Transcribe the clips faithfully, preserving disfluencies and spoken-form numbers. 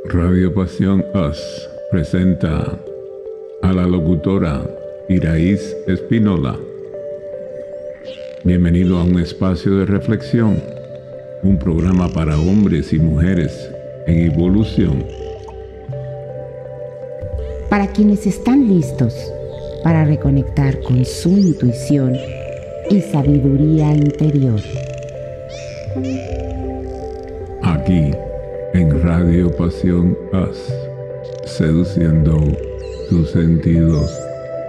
Radio Pasión Us presenta a la locutora Iraíz Espínola. Bienvenido a un espacio de reflexión, un programa para hombres y mujeres en evolución. Para quienes están listos para reconectar con su intuición y sabiduría interior. Aquí en Radio Pasión Us, seduciendo tus sentidos.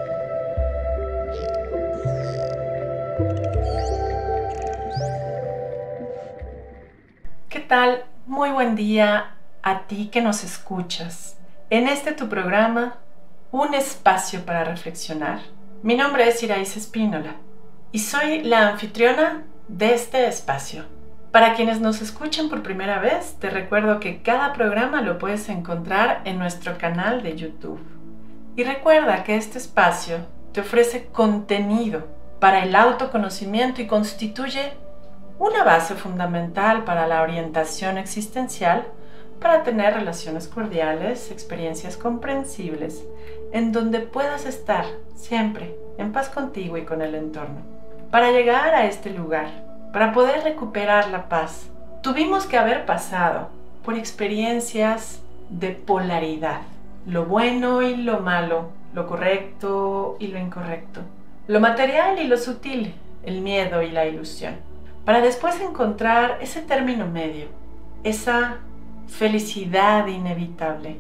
¿Qué tal? Muy buen día a ti que nos escuchas. En este tu programa, un espacio para reflexionar. Mi nombre es Iraíz Espínola y soy la anfitriona de este espacio. Para quienes nos escuchan por primera vez, te recuerdo que cada programa lo puedes encontrar en nuestro canal de YouTube. Y recuerda que este espacio te ofrece contenido para el autoconocimiento y constituye una base fundamental para la orientación existencial, para tener relaciones cordiales, experiencias comprensibles, en donde puedas estar siempre en paz contigo y con el entorno. Para llegar a este lugar, para poder recuperar la paz, tuvimos que haber pasado por experiencias de polaridad, lo bueno y lo malo, lo correcto y lo incorrecto, lo material y lo sutil, el miedo y la ilusión, para después encontrar ese término medio, esa felicidad inevitable,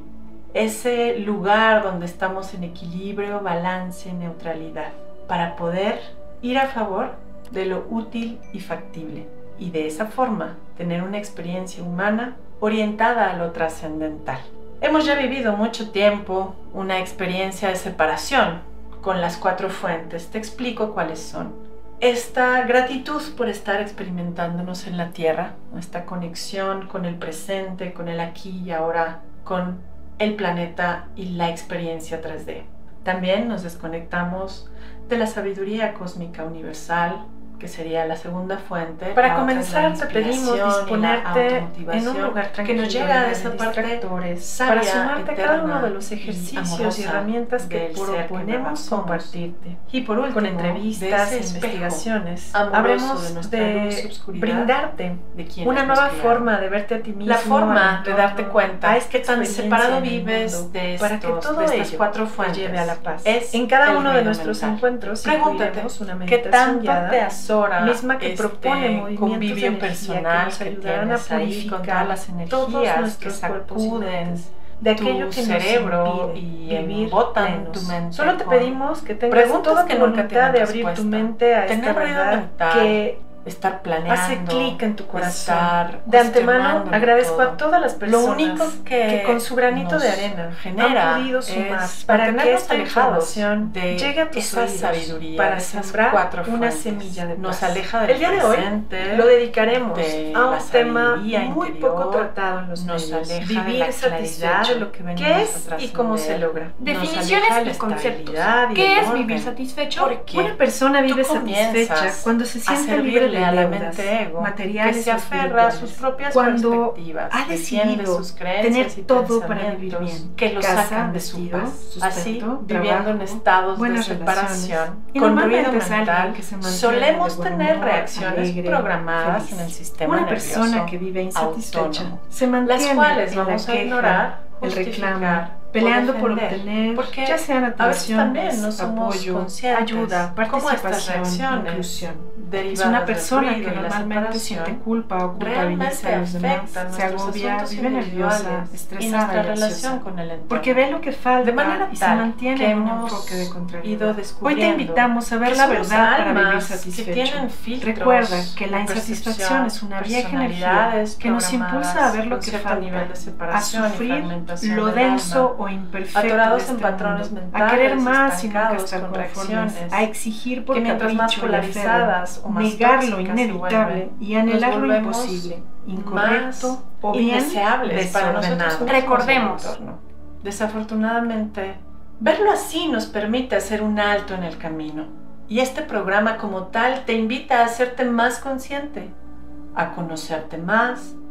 ese lugar donde estamos en equilibrio, balance, neutralidad, para poder ir a favor de lo útil y factible, y de esa forma tener una experiencia humana orientada a lo trascendental. Hemos ya vivido mucho tiempo una experiencia de separación con las cuatro fuentes. Te explico cuáles son. Esta gratitud por estar experimentándonos en la tierra, esta conexión con el presente, con el aquí y ahora, con el planeta y la experiencia tres D. También nos desconectamos de la sabiduría cósmica universal, que sería la segunda fuente. Para comenzar te pedimos disponerte en un lugar tranquilo, que nos llega a esa parte para sumarte a cada uno de los ejercicios y herramientas que proponemos compartirte. Y por último, con entrevistas e investigaciones, habremos de brindarte una nueva forma de verte a ti mismo, la forma de darte cuenta es que tan separado vives de estos, para que todo de estas cuatro fuentes lleve a la paz. En cada uno de nuestros encuentros incluiremos una meditación guiada misma que este propone movimientos convivio de personal que, que ayudarán a purificar las energías que sacuden de aquello que cerebro y embotan tu mente. Solo te pedimos que tengas toda tu voluntad de abrir tu mente a esta verdad que estar planeando, hace clic en tu corazón. De antemano agradezco a todas las personas lo único que, que con su granito de arena genera han podido sumar para que esta información de llegue a tus esa oídos, sabiduría, para sembrar cuatro una semilla de paz. Nos aleja del el día de hoy lo dedicaremos a un tema muy interior, poco tratado en los nos medios. Aleja vivir de satisfecho, lo que qué es y cómo se logra. Definiciones y conceptos. ¿Qué es vivir satisfecho? Una persona vive satisfecha cuando se siente libre a la mente ego, materiales, que se aferra a sus propias cuando perspectivas, ha decidido sus tener todo para vivir bien, que lo casa, sacan de su paz, sustento, así viviendo en estados de separación, con ruido mental, que se solemos tener reacciones alegre, programadas feliz. En el sistema una nervioso persona que vive insatisfecha autónomo, se mantiene las cuales vamos a ignorar, el reclamo, peleando por obtener, porque ya sean atenciones, no apoyo, ayuda, participación, inclusión. Es una persona que normalmente siente culpa o culpabiliza a los demás, se agobia, vive nerviosa, estresada y relación con el entorno, porque ve lo que falta de manera y se mantiene en un enfoque de contrariedad. Hoy te invitamos a ver la verdad para vivir satisfecho. Recuerda que la insatisfacción es una vieja energía que nos impulsa a ver lo que falta, a sufrir lo denso o imperfecto atorados de este en patrones mundo, mentales, a querer más y nunca estar conformes, a exigir por que mientras más polarizadas o más negar lo inevitable y anhelar lo imposible, incorrecto o bien indeseables para nosotros. Recordemos, desafortunadamente, verlo así nos permite hacer un alto en el camino, y este programa como tal te invita a hacerte más consciente, a conocerte más,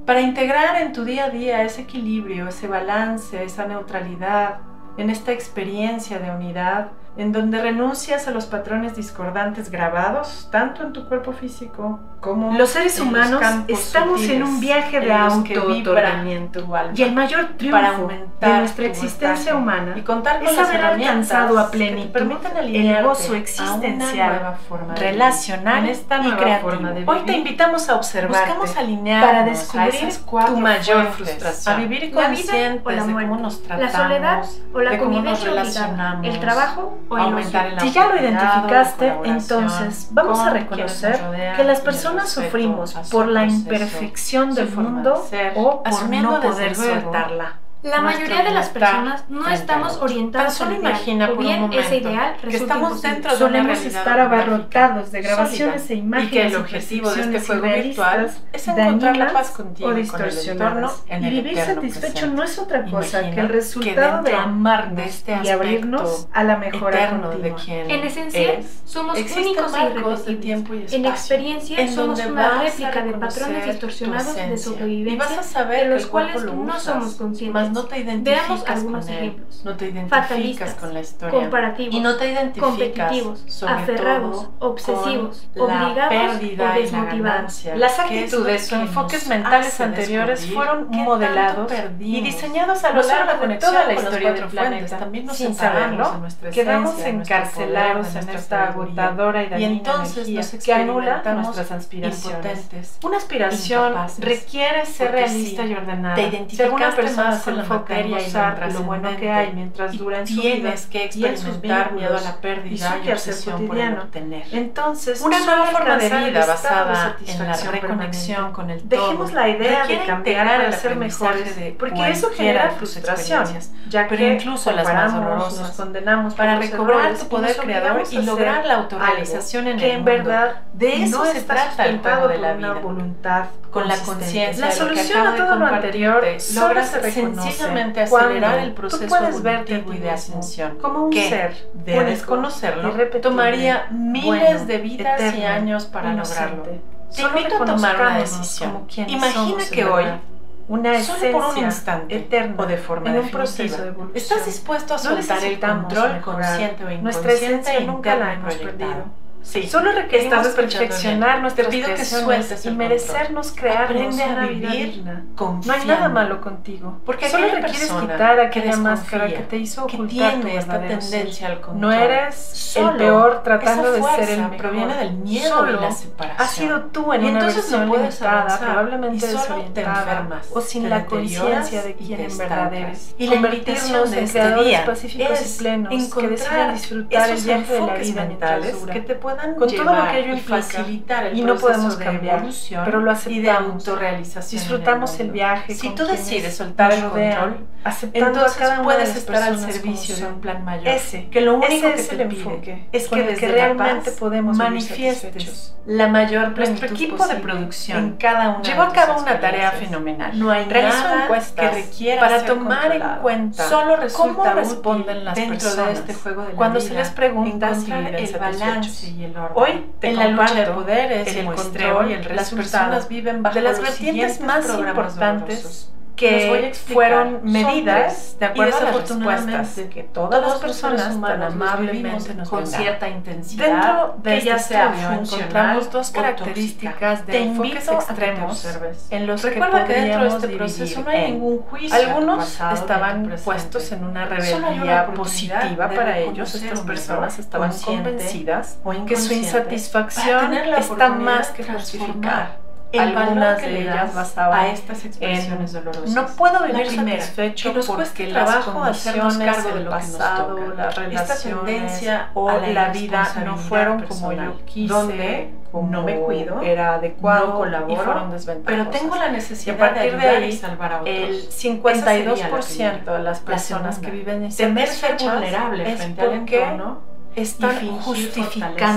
para integrar en tu día a día ese equilibrio, ese balance, esa neutralidad, en esta experiencia de unidad, en donde renuncias a los patrones discordantes grabados tanto en tu cuerpo físico como los seres humanos estamos sutiles, en un viaje de autootorgamiento y el mayor triunfo de nuestra existencia humana y contar con es las haber alcanzado a plenitud el gozo existencial, relacional esta y creativo. Forma de Hoy te invitamos a observarte Buscamos para descubrir tu mayor frustración, a vivir conscientes de cómo nos tratamos, la soledad o la convivencia obligada, el trabajo o el ocio. Si ya lo identificaste, entonces vamos a reconocer que las personas sufrimos por la imperfección del mundo o por no poder soltarla. La mayoría de las personas no estamos orientadas solo al ideal, imagina o por bien un momento ese ideal que resulta estamos imposible. dentro de Solemos una realidad estar abarrotados de grabaciones sólida, e imágenes y que el objetivo de este juego virtual es encontrar la paz contigo o y con el entorno en y el vivir eterno satisfecho presente. no es otra cosa Imagina que el resultado que de amar de este y abrirnos a la mejora eterno continua. de quien En esencia, eres. somos Existen únicos e marcos de irrepetibles. tiempo y espacio, En experiencia, en somos donde una vas a réplica de reconocer patrones tu distorsionados de esencia, sobrevivencia y vas a saber de que los el cuales cuerpo lo no usas, somos conscientes. mas no te identificas Veamos algunos con él, ejemplos. no te identificas Fatalistas, con la historia comparativos, y no te identificas competitivos, sobre aferrados, todo obsesivos, con la obligados pérdida o y la desmotivados. ganancia. Las actitudes o enfoques mentales anteriores fueron modelados y diseñados a lo largo de toda la historia del planeta. También nos Sin saberlo, saberlo, quedamos encarcelados en esta agotadora y dañina energía que anula nuestras aspiraciones. Una aspiración requiere ser realista y ordenada. Si alguna persona se enfoca en usar lo bueno que hay mientras dura en su vida, tienes que experimentar miedo a la pérdida y obsesión por el obtener. Entonces, una nueva forma de vida basada en la reconexión con el todo. Dejemos la idea de cambiar para ser mejores, porque eso genera frustración, ya que pero incluso las más dolorosas, nos condenamos para recobrar tu poder creador y lograr la autorrealización en que el en mundo. verdad de eso no se trata el juego de la vida. Voluntad con la conciencia, la solución a todo lo anterior logras se sencillamente acelerar el proceso tú puedes verte evolutivo y de ascensión, como un que, ser de desconocerlo, tomaría miles bueno, de vidas eterno, y años para lograrlo. Te Solo invito a tomar una decisión. Imagina que hoy, una solo por un instante eterna, o de forma en un definitiva, proceso de evolución, estás dispuesto a soltar no el control consciente o inconsciente nuestra esencia nunca la hemos proyectado. perdido. Sí. Solo requerimos perfeccionar nuestras Te pido que sueltes y el merecernos crear Aprende una a vida vivir digna. Confiando. No hay nada malo contigo, porque solo aquella requieres persona quitar que aquella máscara desconfía, que te hizo que ocultar tu tiene esta verdadero tendencia ser. al control. No eres Solo el peor tratando esa de ser el fuerza mejor. proviene del miedo Solo y la separación. has sido tú en y una entonces versión no puedes limitada, avanzar, probablemente y solo te desorientada enfermas, o sin te la deterioras conciencia de y quién te en verdad estancas. eres. Y la invitación Convertirnos de en este creadores día pacíficos es y plenos que encontrar decidan disfrutar el esos viaje de la enfoques vida mentales mientras dura. que te puedan Con todo lo llevar que ello y implica, facilitar el y no proceso podemos de cambiar, evolución pero lo y de aceptamos. autorrealización. Disfrutamos en el, el viaje. Si con tú quienes decides soltar el nos rodean, control, aceptando entonces a cada una de puedes las estar al personas servicio de como un son. plan mayor. Ese, que lo único ese que es te el pide enfoque, es con que el desde que la realmente paz podemos vivir manifiestes satisfechos. la mayor plenitud Nuestro equipo posible de producción en cada una llevó de a cabo tus una tarea experiencias. fenomenal. No hay Realizó nada encuestas que requiera para ser tomar en controlado. cuenta Solo resulta cómo útil responden las dentro personas de este juego de la cuando vida, se les pregunta si encontrar viven el balance satisfechos. y el orden. Hoy te en la lucha de comparto poderes el y el muestreo control, y el las resultado personas viven bajo de las los vertientes siguientes más programas importantes dolorosos. Los que voy a explicar. fueron Son medidas tres, de acuerdo y a las desafortunadamente respuestas que todas las personas tan amablemente nos con brindaron. cierta intensidad Dentro de que ya este sea triunfo encontramos dos o características tóxica. de Te enfoques invito a que te extremos observes. en los Recuerda que que dentro de este podríamos proceso no dividir hay en ningún juicio. algunos pasado, estaban ni presente. puestos en una Solo hay una rebeldía oportunidad positiva de para ellos. reconocer Estas un personas error estaban consciente convencidas o que su inconsciente insatisfacción para tener la está oportunidad más que de justificada. transformar. Algunas Algunas de de ellas ellas basaban a estas expresiones en dolorosas. no puedo La vivir primera, satisfecho que nos porque cueste las trabajo hacernos condiciones, cargo de el lo que nos pasado, toca. las Esta relaciones tendencia o a la la vida no irresponsabilidad fueron como personal, yo quise, donde como no me cuido, era adecuado no colaboro, y fueron desventajosas. pero tengo la Y necesidad a partir de de ayudar ahí, y salvar a otros. el cincuenta y dos por Esa sería ciento de las La personas segunda, que viven temer ser insatisfechas vulnerable es frente al porque entorno están y fingir justificando fortaleza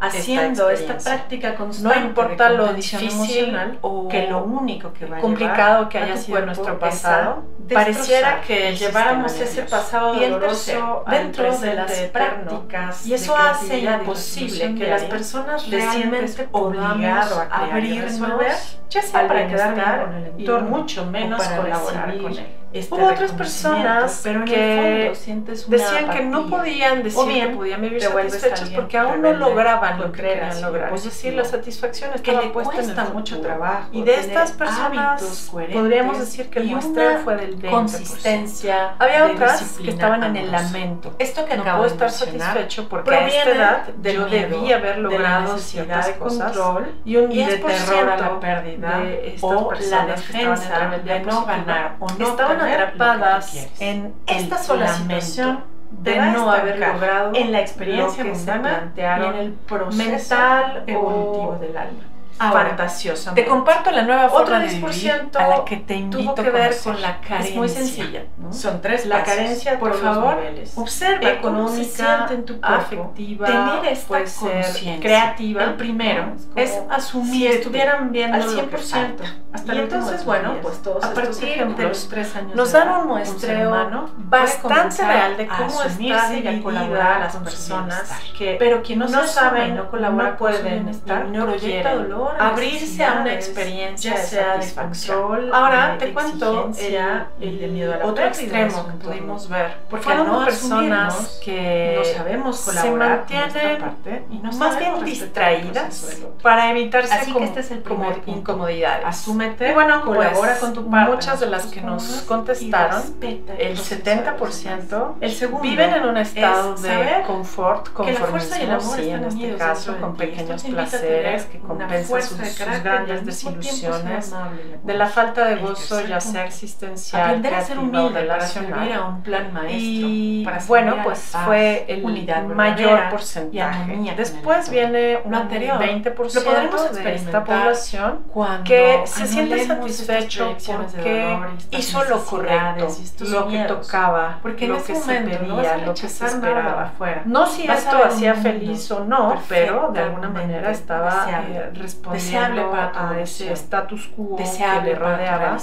haciendo esta, esta práctica constante, no importa lo difícil o que lo único que va a complicado que haya sido nuestro pasado, pareciera que lleváramos ese pasado doloroso dentro de las prácticas, y eso hace imposible que las personas realmente podamos abrirnos, ya sea para quedar bien con el entorno, mucho menos colaborar con él. Este Hubo otras personas pero que fondo sientes una decían apatía, que no podían decir bien, que podían vivir satisfechos porque aún no lograban lo que querían lograr. Es decir, la satisfacción estaba que puesta en el mucho trabajo. Y de estas personas podríamos decir que el muestreo fue del veinte por ciento. Consistencia, había otras que estaban en el lamento. Esto que no puedo estar satisfecho porque a esta edad yo debía haber logrado ciertas cosas y un diez por ciento de la pérdida de o la defensa de no ganar o no estaban atrapadas en esta sola situación de no haber logrado en la experiencia mundana y en el proceso mental evolutivo del alma. Ahora, fantasiosa. Te comparto la nueva forma de vivir a la que te invito tuvo que ver con la carencia. Es muy sencilla, ¿no? Son tres la pasos. Carencia, por favor, observa económica, en tu cuerpo, afectiva, tener esta conciencia creativa. El primero ¿no? es, es asumir si estuvieran viendo al cien por ciento. Hasta y entonces, bueno, pues todos a partir de los tres años nos dan un muestreo bastante real de cómo está y a colaborar a las personas que, pero que no, no saben, no colaboran, no pueden estar, no proyecta dolor, abrirse a una experiencia ya sea de control. Ahora te cuento el, el de miedo a la otro extremo que pudimos ver, porque fueron no personas que no sabemos colaborar se mantienen parte y no más bien distraídas para evitarse así como, que este es el como incomodidades. Asúmete y bueno, colabora pues, con tu parte. Muchas de las que nos contestaron, el setenta por ciento el segundo viven en un estado de confort, conformismo, sí, en este caso, con pequeños placeres que compensan sus, sus grandes desilusiones, de la falta de gozo, ya sea existencial, aprender a ser humilde, relacional, a un plan maestro. Y bueno, pues fue el mayor porcentaje. Después viene un anterior, veinte por ciento de esta población que se siente satisfecho porque hizo lo correcto, lo que tocaba, porque lo que se pedía, lo que se esperaba afuera. No si esto hacía feliz o no, pero de alguna manera estaba eh, respondiendo a ese status quo que le rodeaba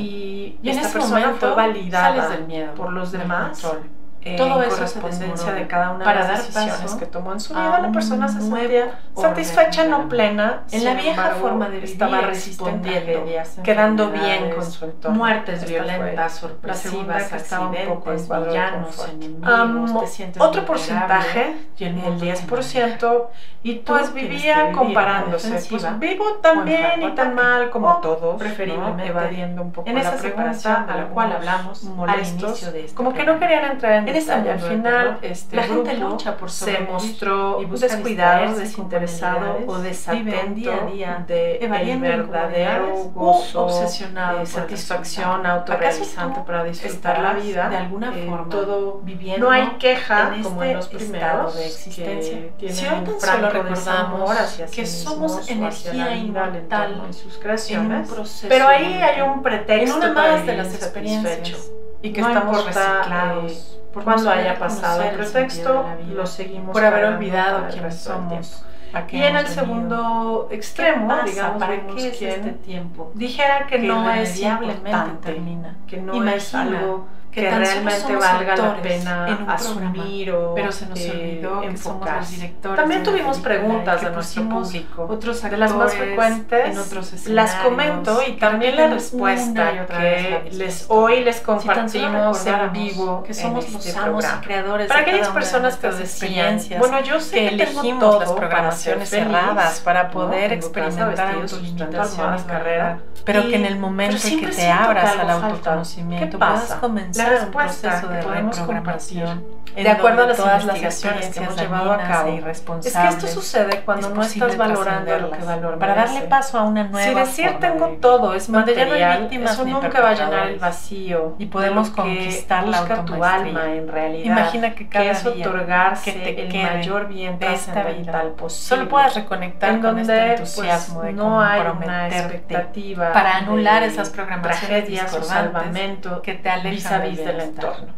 y, y esta persona fue validada por los demás. Eh, todo en eso correspondencia de cada una para de las decisiones que tomó en su vida. La persona se sentía satisfecha, no plena. En la vieja embargo, forma de vivir estaba respondiendo, quedando bien con su entorno. Muertes esta violentas, sorpresivas, accidentes, villanos, enemigos. Um, te sientes otro porcentaje, el, el diez por ciento, y pues vivía comparándose. Pues vivo tan bien y tan mal como todos, preferiblemente ¿no? evadiendo un poco en esa pregunta a la cual hablamos molestos, como que no querían entrar en y al final este la gente lucha por se mostró descuidado, desinteresado o desatento día a día de el verdadero gozo, obsesionado, de satisfacción autorrealizante para disfrutar la vida de alguna eh, forma. Todo viviendo no hay queja en como este en los primeros de existencia. Si hoy tan solo recordamos que somos energía inmortal en sus creaciones, pero ahí hay un pretexto en una más de las experiencias y que no estamos reciclados. Por cuando haya pasado el pretexto, lo seguimos por haber olvidado quiénes somos. Y en el segundo extremo, digamos, ¿para qué es este tiempo? Dijera que, que no es importante, termina, que no Imagina es algo que, que realmente valga la pena asumir o pero se nos olvidó que somos los directores. También tuvimos preguntas de nuestro público, otros de las más frecuentes, en otros las comento y también la respuesta que les hoy les compartimos en vivo, que somos los amos y creadores para aquellas personas que decían, bueno, yo sé que elegimos las programaciones cerradas para poder experimentar autolimitación y carrera, pero que en el momento en que te abras al autoconocimiento puedas comenzar un proceso de reprogramación de acuerdo a las todas las acciones que hemos llevado a cabo. Es que esto sucede cuando no estás valorando lo que valor para darle paso a una nueva si decir tengo todo es material, eso nunca va a llenar el vacío y podemos conquistar la tu alma en realidad. Imagina que cada es otorgarse que te el mayor bien trascendental posible. Solo puedes reconectar con este entusiasmo de no hay una expectativa para anular esas programaciones discordantes que te alejan del entorno.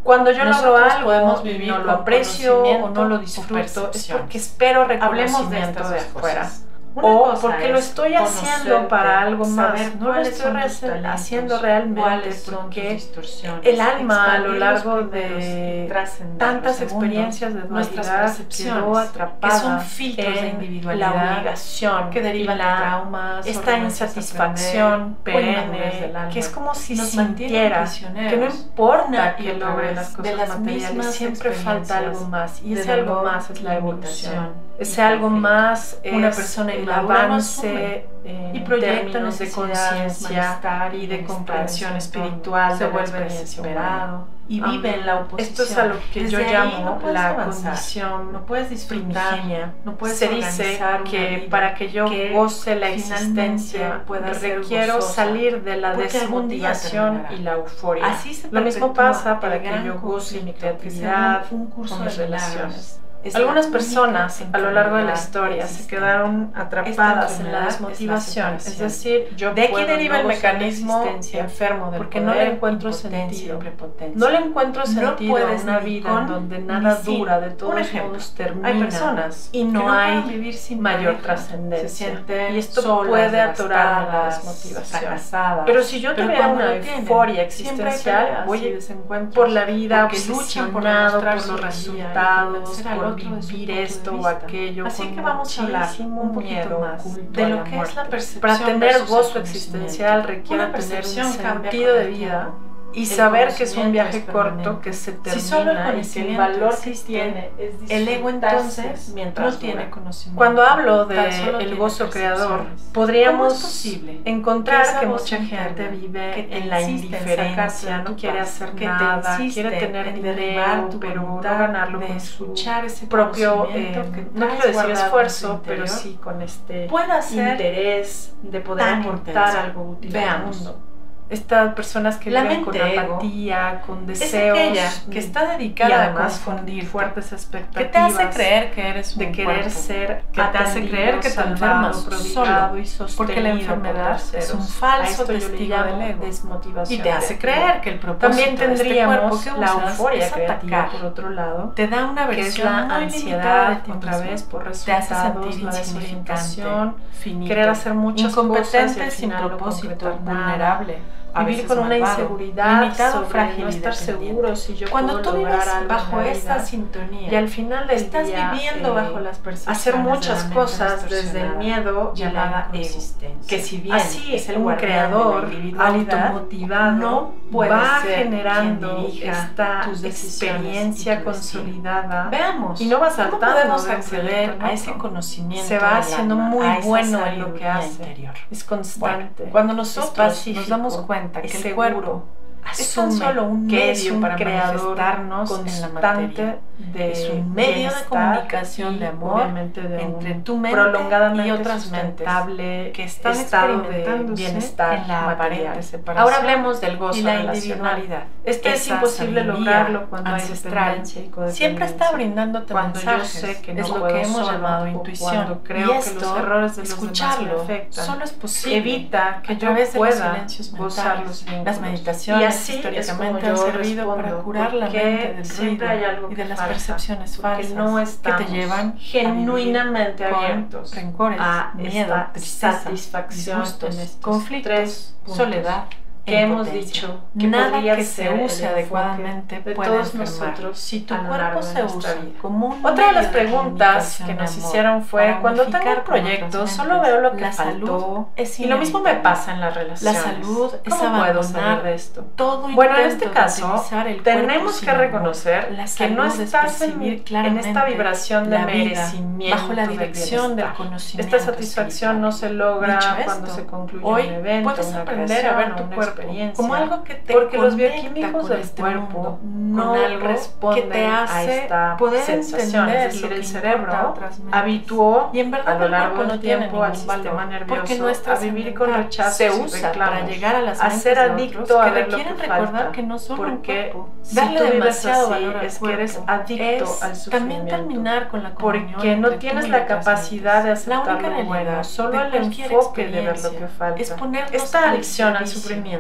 Cuando yo logro algo, podemos vivir no lo aprecio o no lo disfruto, es porque espero reconocimiento de, de afuera. Una o porque lo estoy haciendo para algo más, no lo estoy haciendo realmente porque el alma a lo largo de tantas experiencias de dualidad quedó atrapada que son filtros de individualidad, la obligación que derivan de traumas, esta insatisfacción perenne, que es como si sintiera que no importa que logre las cosas materiales, siempre falta algo más, y ese algo más es la evolución. Ese algo más es una persona el avance eh, y proyecta términos de conciencia y de comprensión espiritual, se de vuelve desesperado y vive en la oposición. Esto es a lo que Desde yo llamo no la avanzar. condición no puedes disfrutar, primigenia. no puedes Se dice que para que yo que goce la existencia requiero salir de la desmotivación y la euforia. Así se lo mismo pasa para que gran yo goce mi conflicto, creatividad, que sea un, un curso con mis de milagros. relaciones. Es Algunas la personas única a lo largo de la enfermedad historia se existente. quedaron atrapadas en la Esta desmotivación, enfermedad es la es decir, yo De aquí puedo deriva no el gozar mecanismo de existencia enfermo del porque poder, no le encuentro impotencia, sentido. prepotencia. No le encuentro No sentido puedes a una ni vida con en donde ni nada sin. dura, de Por todos ejemplo, modos termina. hay personas y no, que no hay pueden vivir sin mayor pareja, trascendencia. se sienten Y esto solas, puede atorar la devastadas, desmotivación. fracasadas. Pero si yo Pero tuviera cuando una lo tienen, euforia siempre hay existencial, peleas y voy desencuentros, por la vida porque luchan por obsesionado demostrar por su los valía y resultados, convencer al por otro de su vivir punto de esto o vista. aquello, Así con que vamos a hablar muchísimo un poquito miedo más oculto de a lo la que es muerte. la percepción Para tener versus el gozo conocimiento. existencial requiere Una tener un percepción cambia sentido con de el vida tiempo. y El saber que es un conocimiento viaje es corto permanente. que se termina Si solo el y que el conocimiento valor que existe, tiene es el ego disfrutarse entonces mientras no tiene dura. conocimiento. Cuando hablo de Tan solo el tiene gozo creador, percepciones. podríamos ¿Cómo es posible encontrar que esa que voz mucha interna gente vive que te en la insiste en indiferencia, sacarte de no tu quiere paz, hacer que te nada, insiste quiere tener en dinero, derribar tu pero no voluntad ganarlo de con su escuchar ese propio, conocimiento eh, que no traes quiero decir guardado en tu esfuerzo, pero interior, sí con este pueda ser interés de poder tan aportar intenso. algo útil Veamos. al mundo. Estas personas que La viven con mente ego apatía, con es deseos aquella que está dedicada y a además con confundirte, fuertes que expectativas, te hace creer que eres un de querer cuerpo, ser que te hace creer que te enfermas solo, y porque la enfermedad es un falso testigo del ego desmotivación y te hace creer que el propósito también de este tendríamos cuerpo que la usas euforia es creativa atacar. por otro lado, Te da una que es versión la muy limitada ansiedad de ti otra mismo. vez por Te hace resultados, sentir la desorientación, finito, querer hacer muchas cosas y al incompetente, sin final no propósito, concretar nada. vulnerable, a Vivir veces con una malvado, inseguridad limitado, sobre frágil no y estar dependiente. seguro si yo Cuando puedo tú lograr vives algo bajo en la esta vida, sintonía y al final del estás día, viviendo eh, bajo las percepciones hacer de muchas la mente cosas desde el distorsionada, miedo llamada llamada ego, inconsistencia. que si bien Así es el un guardián creador de la individualidad, automotivado no puede va ser generando quien dirija esta tus decisiones experiencia y tu destino. consolidada. Veamos Y no va cómo saltando podemos de un acceder proyecto a en ese otro. conocimiento Se va del haciendo alma, muy a esa bueno en lo que sabiduría hace. interior. Es constante. Bueno, cuando nosotros pacífico, nos damos cuenta que es el seguro, cuerpo es tan asume solo un que es medio un para creador manifestarnos en la constante materia. de Es un medio de bienestar comunicación y de amor obviamente de entre un tu mente prolongadamente y otras mentes sustentable que están estado de experimentándose bienestar en la material. aparente separación. Ahora hablemos del gozo y la relacional. individualidad. Este es Esa imposible sabiduría lograrlo cuando hay ancestral dependencia y codependencia. siempre está brindándote cuando yo mensajes. sé que no es lo puedo que hemos solo, llamado o intuición. cuando creo y que esto, los errores de los escucharlo, demás me afectan, solo es posible. evita que a yo través de pueda los silencios gozar mentales. los vínculos. Las meditaciones Y así históricamente es como han yo servido para respondo, curar la porque mente del siempre ruido hay algo y de que las falta, percepciones porque falsas no que estamos te llevan genuinamente a vivir abiertos con rencores, a miedo, esta tristeza, satisfacción disgustos, en estos conflictos, tres puntos soledad, que e hemos impotencia. dicho que nada podría que ser se el use enfoque adecuadamente de puede todos enfermar. nosotros Si tu a lo cuerpo largo de se nuestra usa vida. como un Otra de las medio de preguntas que comunicación nos de amor hicieron fue, para cuando tengo unificar un con proyecto, otras solo mentes, veo lo que la faltó, salud es y lo mismo me inevitable. pasa en las La relaciones. salud es ¿Cómo puedo abandonar salir de esto? todo Bueno, en intento este de caso, utilizar el tenemos cuerpo sin que amor. reconocer La que no salud es estás en, percibir en claramente esta vibración de la vida merecimiento bajo la dirección del del conocimiento Esta satisfacción no se logra Dicho cuando esto, se concluye hoy un evento, puedes una aprender a ver creación, tu una cuerpo experiencia, como algo que te porque los conecta bioquímicos con del este cuerpo mundo, no con algo responden que te hace a esta poder sensación, entender es decir, lo que el importa cerebro a otras mentes. habituó Y en verdad a lo el largo cuerpo del no tiene tiempo al ningún sistema valor, nervioso porque nuestra a vivir con sanidad rechazos se y usa reclamos, para llegar a las a mentes ser de adicto otros a que ver lo requieren que recordar falta, que no solo un porque cuerpo. si Darle tú vives demasiado así, valor al es que eres cuerpo adicto es al también sufrimiento, terminar con la comunión porque no entre tienes tú y la otras capacidad de mentes. La aceptar única lo realidad bueno, solo de el cualquier enfoque de ver lo experiencia que falta. es ponernos Esta al adicción al servicio sufrimiento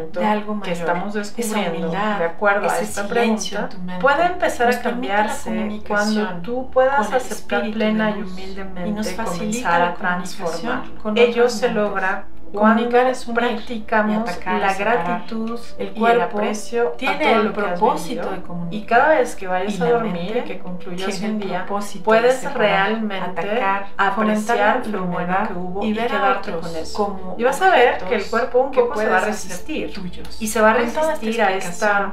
conocimiento de algo mayor, que estamos descubriendo, humildad, de acuerdo a esta pregunta, puede empezar a cambiarse cuando tú puedas aceptar plena y humildemente y nos comenzar a transformar. Ello se logra cuando es unir, practicamos atacar, la separar. gratitud, El y cuerpo el aprecio tiene a todo el lo que has propósito vivido, de comunicar. y cada vez que vayas Y a la dormir mente y que concluyas tiene un el día, propósito de puedes separar, realmente atacar, apreciar fomentar la lo bueno enfermedad que hubo y y, ver a quedarte otros con eso. como Y vas a ver objetos que el cuerpo un que poco se va a puedes hacer resistir tuyos. y se va a Con toda resistir a esta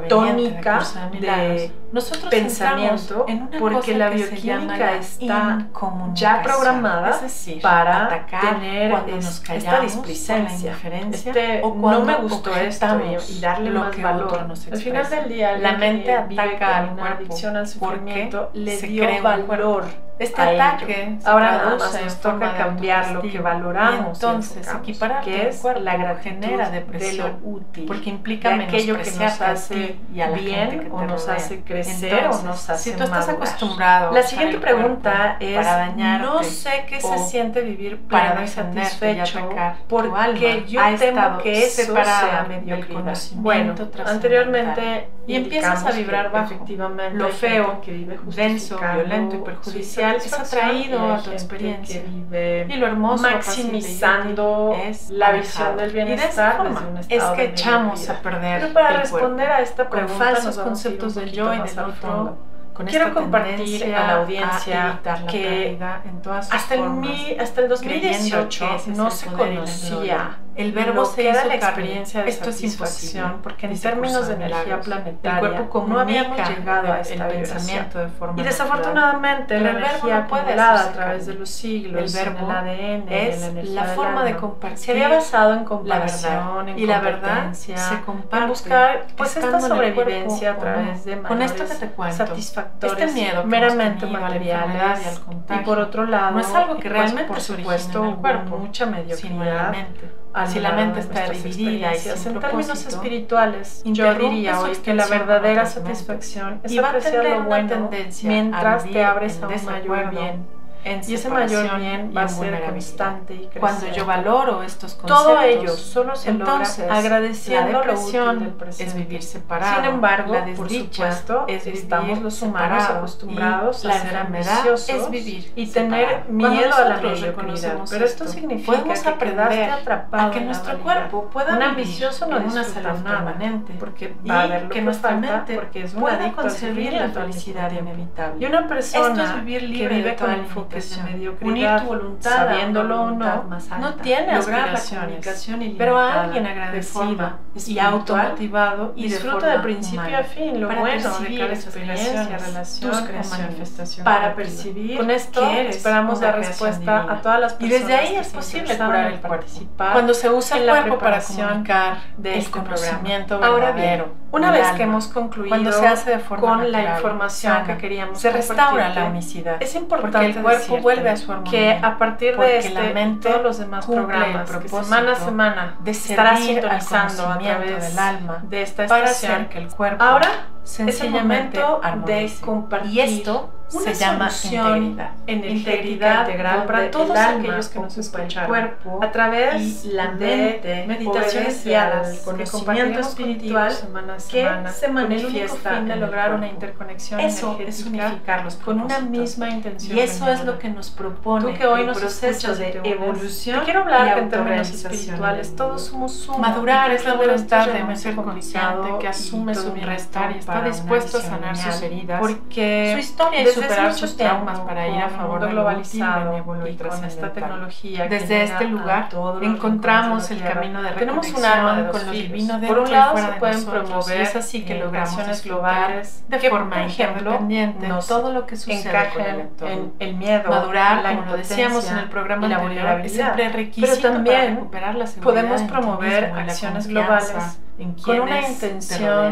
tónica de Nosotros pensamiento en una porque cosa la que se llama bioquímica la está incomunicación, ya programada es decir, para atacar tener cuando es- nos esta callamos displicencia, por la indiferencia, este o no cuando me gustó esto objetamos y, y darle lo más que valor. otro nos Al final expresa. del día, La alguien mente que vive ataca con al una cuerpo adicción al sufrimiento porque le se dio cree un valor. Este a ataque ello. se Ahora nada traduce más en nos forma toca de cambiar lo que autocastigo. valoramos, Y entonces y enfocamos, equiparar que tu es cuerpo la gratitud genera depresión, de lo útil, porque implica de aquello que nos menospreciarte a hace ti y a la bien gente que o te nos rodea. hace crecer Entonces, o nos hace si tú estás madurar. acostumbrado a La usar siguiente el cuerpo pregunta es, para dañarte, no sé qué se o siente vivir para pleno y defenderte y satisfecho atacar tu porque alma yo ha temo estado que eso separada sea del mediocridad. conocimiento Bueno, trascendental. anteriormente Y empiezas a indicamos vibrar que bajo. efectivamente Lo hay feo, gente que vive denso, justificando violento y su perjudicial es insatisfacción, atraído y hay a tu gente experiencia. que vive Y lo hermoso, maximizando fácil y útil es la alejado. visión del Y de esa bienestar forma desde un es estado que de echamos mediocridad. a perder Pero para el responder cuerpo. a esta Con pregunta falsos nos vamos a ir un conceptos del poquito yo y más del al otro, fondo. con Quiero esta compartir tendencia a la audiencia a evitar la que pérdida en todas sus hasta el, formas, mi, hasta el dos mil dieciocho creyendo que ese es no el se poder y la conocía gloria. El verbo lo se que era hizo la carne. experiencia de Esto es satisfacción, imposible, porque en dice términos de Cursor energía Milagros. planetaria El cuerpo no habíamos comunica llegado a el esta pensamiento de vibración. forma Y natural. desafortunadamente Pero la el verbo energía no puede acumulada a hacerse través carne. de los siglos El verbo en el A D N y en es la energía la del forma de alma, compartir se había basado en la comparación, verdad. en Y la verdad competencia, se comparte en buscar pues esta estando en el sobrevivencia a cuerpo o través no. de Con esto mayores que te cuento, satisfactores este miedo que meramente hemos tenido a la enfermedad y materiales, al contagio y por otro lado no es algo que pues, realmente por se origina supuesto en el hubo cuerpo, mucha sino en la mediocridad mente. al Si la largo mente de está nuestras dividida y experiencias. sin En términos propósito, espirituales, yo interrumpe diría su hoy que la extensión verdadera con otras mentes. satisfacción es Y va a apreciar tener lo una bueno tendencia a mientras vivir te abres en a un mayor desacuerdo, bien. en Y ese mayor separación bien y va a en ser vulnerabilidad. constante y creciente. Cuando yo valoro estos conceptos, todo ello solo se entonces, logra agradeciendo la lo útil depresión del presente. es vivir separado. Sin embargo, la por desdicha supuesto, es vivir estamos los humanos separado, acostumbrados y a la ser enfermedad ambiciosos es vivir y separado. tener Cuando miedo a la nosotros mediocridad. reconocemos Pero esto esto, significa podemos que aprender quedaste atrapado a que en la nuestro vanidad. cuerpo pueda Un vivir ambicioso no en una disfruta salud nada, permanente, porque y va a ver lo que que nuestra falta, mente porque es un pueda adicto al concebir sufrimiento la al mismo felicidad tiempo. inevitable. Y una persona Esto es vivir libre que vive de toda con enfoques de limitación. mediocridad, Unir tu voluntad a una sabiéndolo o voluntad no, más alta. no tiene Lograr la aspiraciones, comunicación ilimitada, pero alguien de agradecido forma y espiritual automotivado y de disfruta forma de principio humana, a fin lo para bueno de percibir cada esas experiencia, creaciones, relación tus o creaciones, manifestación para creativa. percibir Con esto que eres esperamos una dar creación respuesta divina. a todas las Y personas desde ahí que es se posible interesaban curar en el cuerpo. participar Cuando se usa en el la cuerpo para preparación comunicar de el este conocimiento programa. Ahora verdadero, bien, una del vez alma, que hemos concluido cuando se hace de forma con la natural, información sana, que queríamos se restaura compartirte, la unicidad, es porque importante el cuerpo decirte vuelve a su armonía, que a partir porque de este la mente y todos los demás cumple el programas que propósito semana a semana de estará servir al sintonizando a conocimiento través del alma de esta para estación, hacer que el cuerpo ahora es el sencillamente momento de armonice. compartir Y esto una se llama solución integridad. energética Integridad integral para donde todos el alma aquellos que nos ocupa el escucharon cuerpo a través y la de mente, meditaciones obedece guiadas al que conocimiento compartiremos espiritual contigo semana a que semana se con el único manifiesta fin de en el lograr una cuerpo. interconexión Eso energética es unificar los con una propósitos. misma intención Y eso es ganadora. lo que nos propone Tú que hoy el nos proceso escuchas y de te unes, evolución te quiero hablar y que en términos autorrealización espirituales en el todos mundo. somos uno. Madurar y es la todo esto voluntad de un realmente ser complicado consciente que y asume todo su bien bienestar y está para una dispuesto a visión sanar lineal, sus heridas, porque su historia y desde superar hace sus mucho traumas tiempo, para ir a con favor un de mundo lo globalizado benévolo y y con esta trascendental. tecnología que Desde llega este a lugar todos los encontramos rincones de el la tierra. camino de Tenemos un reconexión arma de dos con lo filos. divino Por dentro un y lado fuera se de pueden nosotros, promover y es así que logramos acciones disfrutar globales de que, forma por ejemplo, independiente nos todo lo que sucede con el encajen entorno. en el miedo, Madurar, la como lo decíamos en el impotencia programa y la anterior, es el vulnerabilidad. prerequisito Pero también para recuperar la seguridad podemos en ti promover mismo y la acciones confianza globales en con una quienes te intención rodean.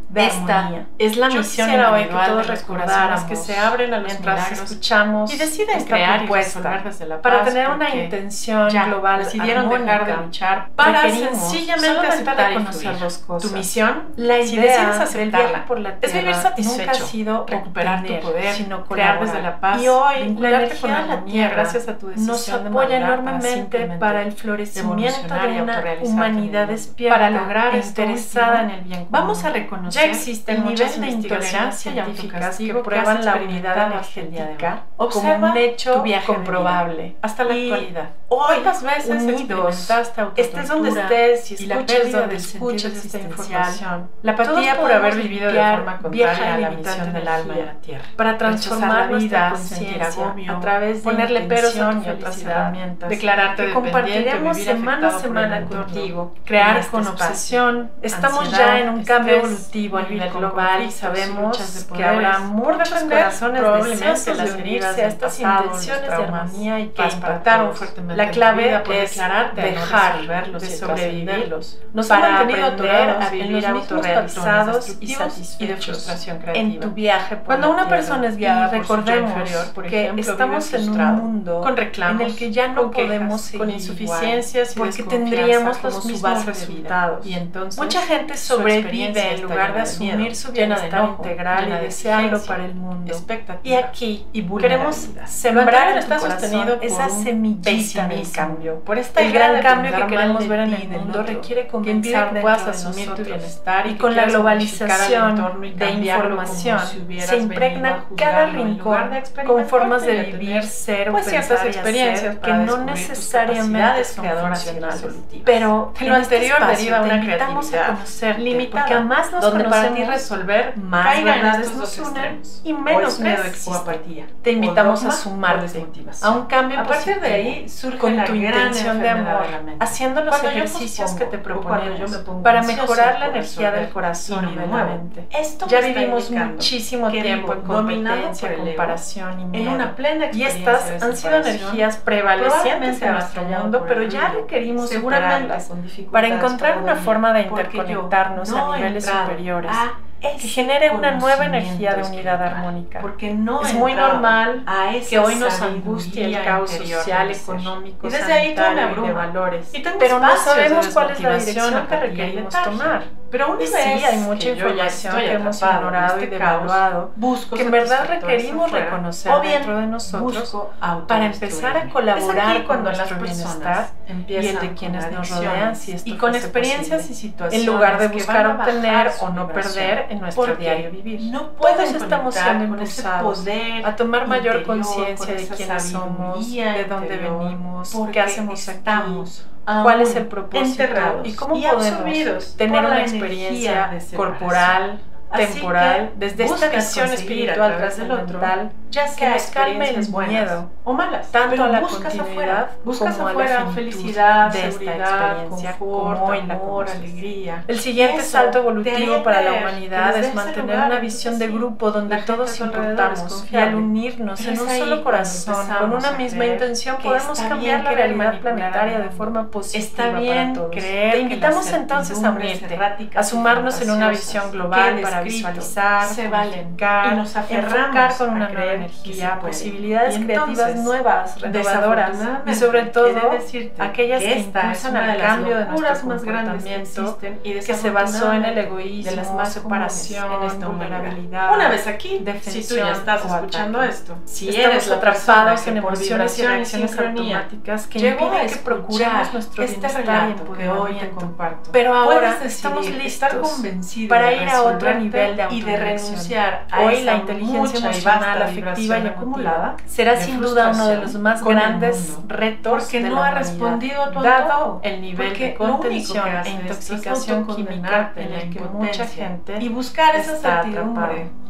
de Esta armonía. Es la Yo misión hoy que todos recordáramos que se abren a los mientras escuchamos y deciden crear y resolver desde la paz para tener una intención global. Decidieron dejar de luchar para sencillamente aceptar y conocer dos cosas. Tu misión, la idea si decides aceptarla por la tierra, es vivir satisfecho, nunca ha sido recuperar tu poder, sino crear desde la paz. Y hoy la energía de la tierra, gracias a tu decisión, nos apoya enormemente para el florecimiento de una humanidad despierta, para lograr interesada en el bien común. Vamos a reconocer ya existen niveles de intolerancia científicas que prueban la unidad energética como un hecho comprobable hasta la actualidad. Hoy, veces unidos, estés donde estés y escuches donde escuches esta información, la apatía por haber vivido de forma contraria a la misión del alma y la tierra, para transformar nuestra conciencia a través de ponerle peros a tu otras herramientas, declararte que compartiremos semana a semana contigo, crear con obsesión. Estamos ya en un cambio evolutivo a nivel global y sabemos que habrá muchos corazones deseosos de unirse a estas intenciones de armonía y que impactaron fuertemente. La clave es dejar de sobrevivirlos. Nos han mantenido atorados a vivir autorrealizados y satisfechos en tu viaje por Cuando una persona es guiada, recordemos que estamos en un mundo con reclamos, en el que ya no podemos seguir con insuficiencias porque tendríamos los mismos resultados. Y entonces mucha gente sobrevive en lugar de asumir su bienestar integral y desearlo para el mundo. Y aquí queremos sembrar en tu corazón esa semillita del cambio. Por esta el gran cambio que queremos ver en el mundo requiere comenzar que puedas asumir tu bienestar y con la globalización de información se impregna cada rincón con formas de vivir, ser o pensar experiencias que no necesariamente son funcionales, pero en lo anterior deriva una creatividad limitada, porque más nos donde para ti resolver más verdades nos unen y menos miedo existe. Te invitamos a sumarte a un cambio a partir de ahí surge con tu intención de amor, haciendo los ejercicios que te proponemos para mejorar la energía del corazón y de la mente. Ya vivimos muchísimo tiempo en competencia, comparación y miedo, y estas han sido energías prevalecientes en nuestro mundo, pero ya requerimos superarlas para encontrar una forma de interconectarnos a niveles superiores que genere una nueva energía de unidad armónica. Porque no es muy normal que hoy nos angustie el caos social, económico, y desde ahí sanitario y de valores. Y pero no sabemos cuál es la dirección que requerimos tomar. Pero aún sí hay mucha información que hemos ignorado y devaluado, que en verdad requerimos reconocer dentro de nosotros para empezar a colaborar con nuestro bienestar y el de quienes nos rodean, si esto y con experiencias y situaciones en lugar de buscar obtener o no perder en nuestro diario vivir. No todos estamos siendo impulsados a tomar mayor conciencia de quiénes somos, de dónde venimos, qué hacemos aquí, cuál es el propósito y cómo podemos tener una experiencia corporal, temporal, desde esta visión espiritual trascendental, ya sea que nos calme el miedo o malas, tanto a la continuidad buscas como afuera, a la felicidad, de esta experiencia, confort, amor, alegría. El siguiente salto evolutivo para la humanidad es mantener una visión de grupo donde todos importamos y al unirnos en un solo corazón, con una misma intención, podemos cambiar la realidad planetaria de forma positiva. Está bien creer. Te invitamos entonces a unirte, a sumarnos en una visión global para visualizar, se enfocar, y nos aferrar con una nueva energía, posibilidades creativas nuevas, renovadoras y sobre todo aquellas que impulsan al cambio de nuestro comportamiento que se basó en el egoísmo, la separación, en la vulnerabilidad. Una vez aquí, si tú ya estás escuchando esto, si eres atrapados en emociones y reacciones automáticas que impiden que procuremos nuestro bienestar y empoderamiento, pero ahora estamos listos para ir a otro nivel de y de renunciar a hoy la inteligencia emocional, afectiva y acumulada será sin duda uno de los más grandes retos porque no ha respondido a tu dado el nivel de contención e intoxicación química en el que mucha gente y buscar esa certidumbre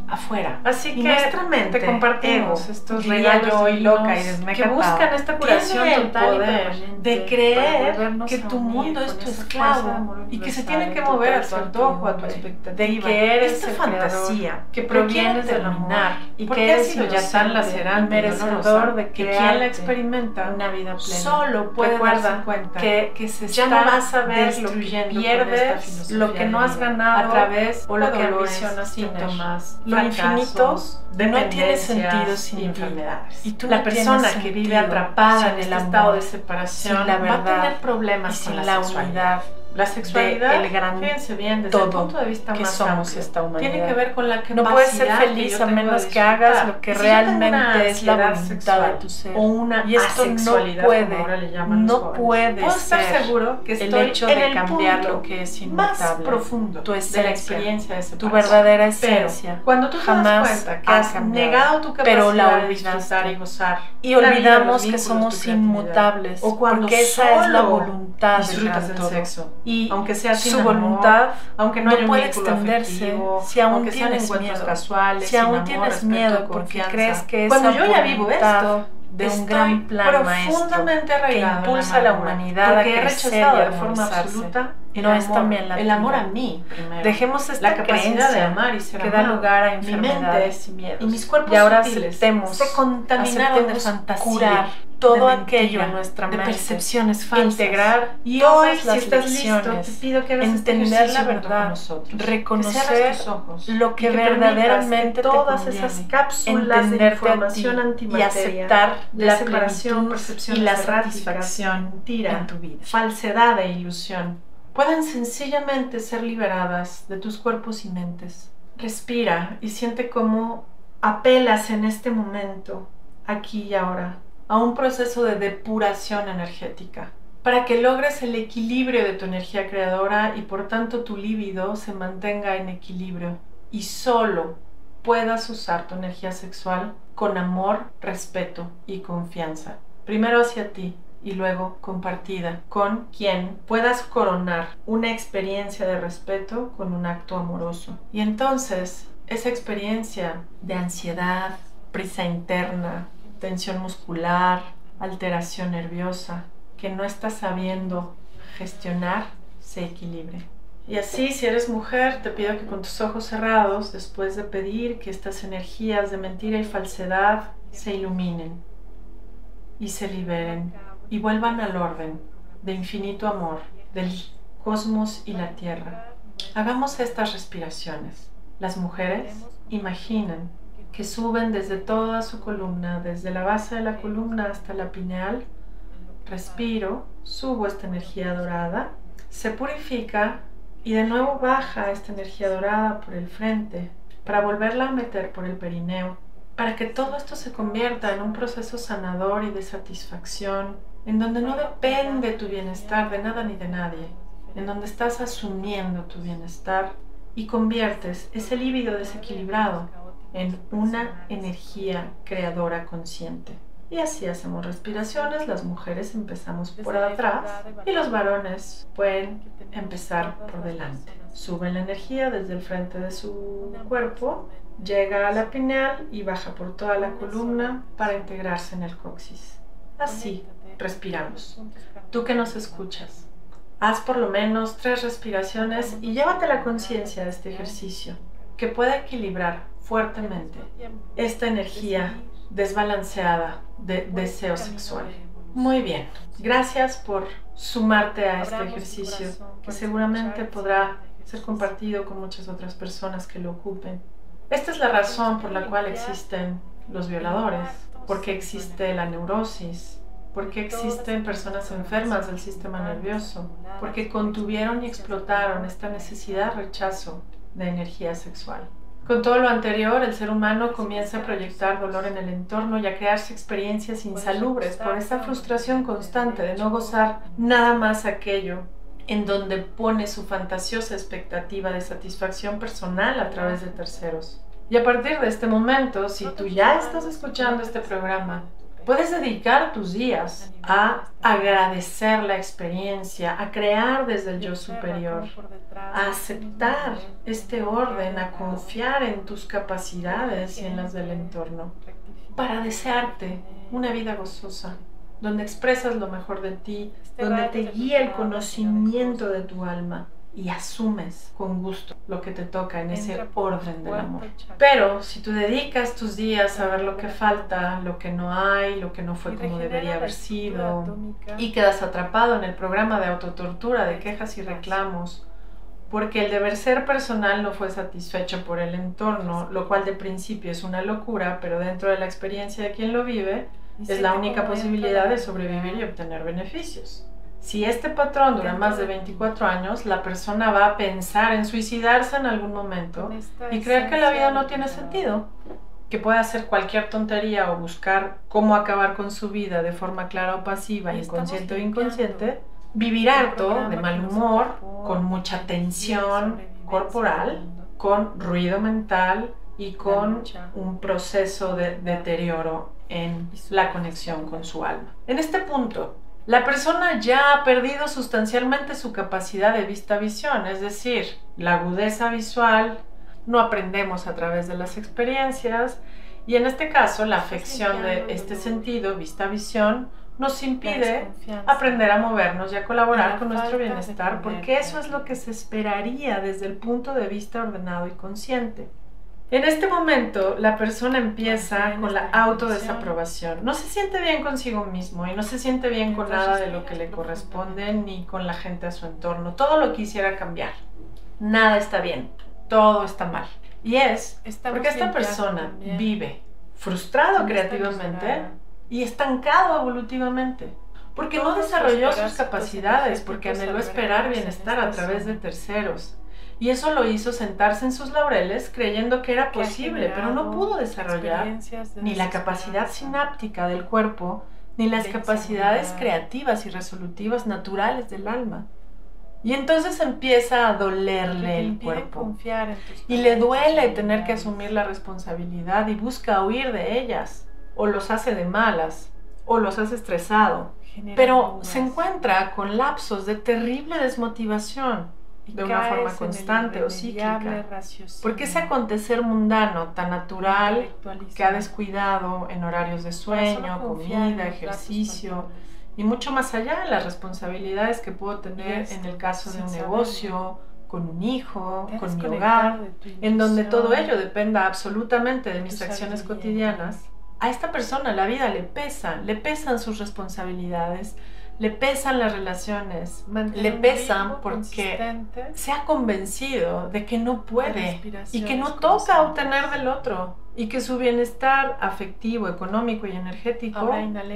afuera. Así y que nuestra mente, te compartimos ego, estos regalos y loca y que buscan esta curación total poder de creer que tu mundo es tu esclavo y que se tiene que mover a tu antojo, a tu expectativa, de que eres esta el fantasía que proviene del amor y porque que ha eres sido ya tan lacerante, merecedor de que quien la experimenta una vida plena solo puede Recuerda darse cuenta que, que se ya está no vas a ver lo que destruyendo pierdes, lo que no has ganado a través o lo de que dolores, ambicionas síntomas, lo infinito no tiene sentido sin y enfermedades. Y tú la no persona que vive atrapada en el estado de separación separación la verdad, va a tener problemas y con sin la, la sexualidad. unidad La sexualidad, el gran fíjense bien, desde todo el punto de vista que más somos amplio, esta humanidad. tiene que ver con la capacidad no puedes ser feliz que yo a menos tengo que hagas disfrutar. lo que Y si realmente es la voluntad sexual, de tu ser. O una y esto no asexualidad, puede, como ahora le llaman no los jóvenes. puede Puedo estar ser seguro que estoy el hecho en de el cambiar punto lo que es más inmutable, profundo tu de esencia, la experiencia de tu separación. verdadera esencia. Pero cuando tú te jamás das cuenta que ha has cambiado. negado tu capacidad Pero la de olvidaste. disfrutar y gozar Y la vida, olvidamos los que vínculos, somos tu creatividad, inmutables, o cuando porque esa es la solo voluntad del disfrutas gran del todo. sexo, Y aunque sea sin su amor, voluntad aunque no, no haya un puede vínculo extenderse afectivo, si aún aunque sean tienes encuentros miedo, casuales, si aún sin amor, tienes respeto, miedo porque confianza. crees que Cuando esa yo ya vivo voluntad esto, de un estoy gran plan maestro profundamente arraigado que impulsa en la a la amargura, humanidad a porque he crecer rechazado y de forma armonizarse. absoluta el No amor, es también la el amor tuya. a mí primero. Dejemos esta la capacidad creencia de amar y ser que da amado. lugar a Mi enfermedades mente y miedos. y mis cuerpos Y ahora sutiles aceptemos, se contaminaron de aceptemos fantasía, curar todo de aquello mentira, en nuestra de mente, percepciones falsas, integrar y todas hoy, las si estás listo, lecciones, te pido que hagas entender este la ejercicio junto con verdad, nosotros. Que reconocer cierres tus ojos lo que y que verdaderamente permitas que te todas conviene, esas cápsulas de entenderte información a ti antimateria, y aceptar de la separación, plenitud percepciones y la erráticas, satisfacción mentira, en tu vida. falsedad e ilusión, puedan sencillamente ser liberadas de tus cuerpos y mentes. Respira y siente cómo apelas en este momento, aquí y ahora, a un proceso de depuración energética, para que logres el equilibrio de tu energía creadora y por tanto tu líbido se mantenga en equilibrio y solo puedas usar tu energía sexual con amor, respeto y confianza. Primero hacia ti y luego compartida con quien puedas coronar una experiencia de respeto con un acto amoroso. Y entonces esa experiencia de ansiedad, prisa interna, tensión muscular, alteración nerviosa que no estás sabiendo gestionar, se equilibre. Y así, si eres mujer, te pido que con tus ojos cerrados, después de pedir que estas energías de mentira y falsedad se iluminen y se liberen y vuelvan al orden de infinito amor del cosmos y la tierra. Hagamos estas respiraciones. Las mujeres imaginan que suben desde toda su columna, desde la base de la columna hasta la pineal. Respiro, subo esta energía dorada, se purifica y de nuevo baja esta energía dorada por el frente para volverla a meter por el perineo, para que todo esto se convierta en un proceso sanador y de satisfacción, en donde no depende tu bienestar de nada ni de nadie, en donde estás asumiendo tu bienestar y conviertes ese líbido desequilibrado en una energía creadora consciente. Y así hacemos respiraciones, las mujeres empezamos por atrás y los varones pueden empezar por delante. Suben la energía desde el frente de su cuerpo, llega a la pineal y baja por toda la columna para integrarse en el coxis. Así respiramos. Tú que nos escuchas, haz por lo menos tres respiraciones y llévate la conciencia de este ejercicio que puede equilibrar fuertemente esta energía desbalanceada de deseo sexual. Muy bien, gracias por sumarte a este ejercicio que seguramente podrá ser compartido con muchas otras personas que lo ocupen. Esta es la razón por la cual existen los violadores, porque existe la neurosis, porque existen personas enfermas del sistema nervioso, porque contuvieron y explotaron esta necesidad de rechazo de energía sexual. Con todo lo anterior, el ser humano comienza a proyectar dolor en el entorno y a crearse experiencias insalubres por esta frustración constante de no gozar nada más aquello en donde pone su fantasiosa expectativa de satisfacción personal a través de terceros. Y a partir de este momento, si tú ya estás escuchando este programa, Puedes dedicar tus días a agradecer la experiencia, a crear desde el yo superior, a aceptar este orden, a confiar en tus capacidades y en las del entorno, para desearte una vida gozosa, donde expresas lo mejor de ti, donde te guía el conocimiento de tu alma y asumes con gusto lo que te toca en ese orden del amor. Pero si tú dedicas tus días a ver lo que falta, lo que no hay, lo que no fue como debería haber sido, y quedas atrapado en el programa de autotortura, de quejas y reclamos, porque el deber ser personal no fue satisfecho por el entorno, lo cual de principio es una locura, pero dentro de la experiencia de quien lo vive, es la única posibilidad de sobrevivir y obtener beneficios. Si este patrón dura más de veinticuatro años, la persona va a pensar en suicidarse en algún momento y creer que la vida no tiene sentido, que puede hacer cualquier tontería o buscar cómo acabar con su vida de forma clara o pasiva, inconsciente o inconsciente, vivir harto, de mal humor, con mucha tensión corporal, con ruido mental y con un proceso de deterioro en la conexión con su alma. En este punto, la persona ya ha perdido sustancialmente su capacidad de vista-visión, es decir, la agudeza visual. No aprendemos a través de las experiencias y en este caso la afección de este sentido, vista-visión, nos impide aprender a movernos y a colaborar con nuestro bienestar, porque eso es lo que se esperaría desde el punto de vista ordenado y consciente. En este momento, la persona empieza con la autodesaprobación. No se siente bien consigo mismo y no se siente bien con nada de lo que le corresponde ni con la gente a su entorno. Todo lo quisiera cambiar. Nada está bien. Todo está mal. Y es porque esta persona vive frustrado creativamente y estancado evolutivamente. Porque no desarrolló sus capacidades, porque anheló esperar bienestar a través de terceros. Y eso lo hizo sentarse en sus laureles creyendo que era posible, pero no pudo desarrollar ni la capacidad sináptica del cuerpo, ni las capacidades creativas y resolutivas naturales del alma. Y entonces empieza a dolerle el cuerpo. Y le duele tener que asumir la responsabilidad y busca huir de ellas. O los hace de malas, o los hace estresado. Pero se encuentra con lapsos de terrible desmotivación, de una forma constante o cíclica, porque ese acontecer mundano tan natural que ha descuidado en horarios de sueño, comida, ejercicio y mucho más allá de las responsabilidades que puedo tener en el caso de un negocio, con un hijo, con mi hogar, en donde todo ello dependa absolutamente de mis acciones cotidianas. A esta persona la vida le pesa, le pesan sus responsabilidades, le pesan las relaciones, le pesan porque se ha convencido de que no puede y que no toca obtener del otro y que su bienestar afectivo, económico y energético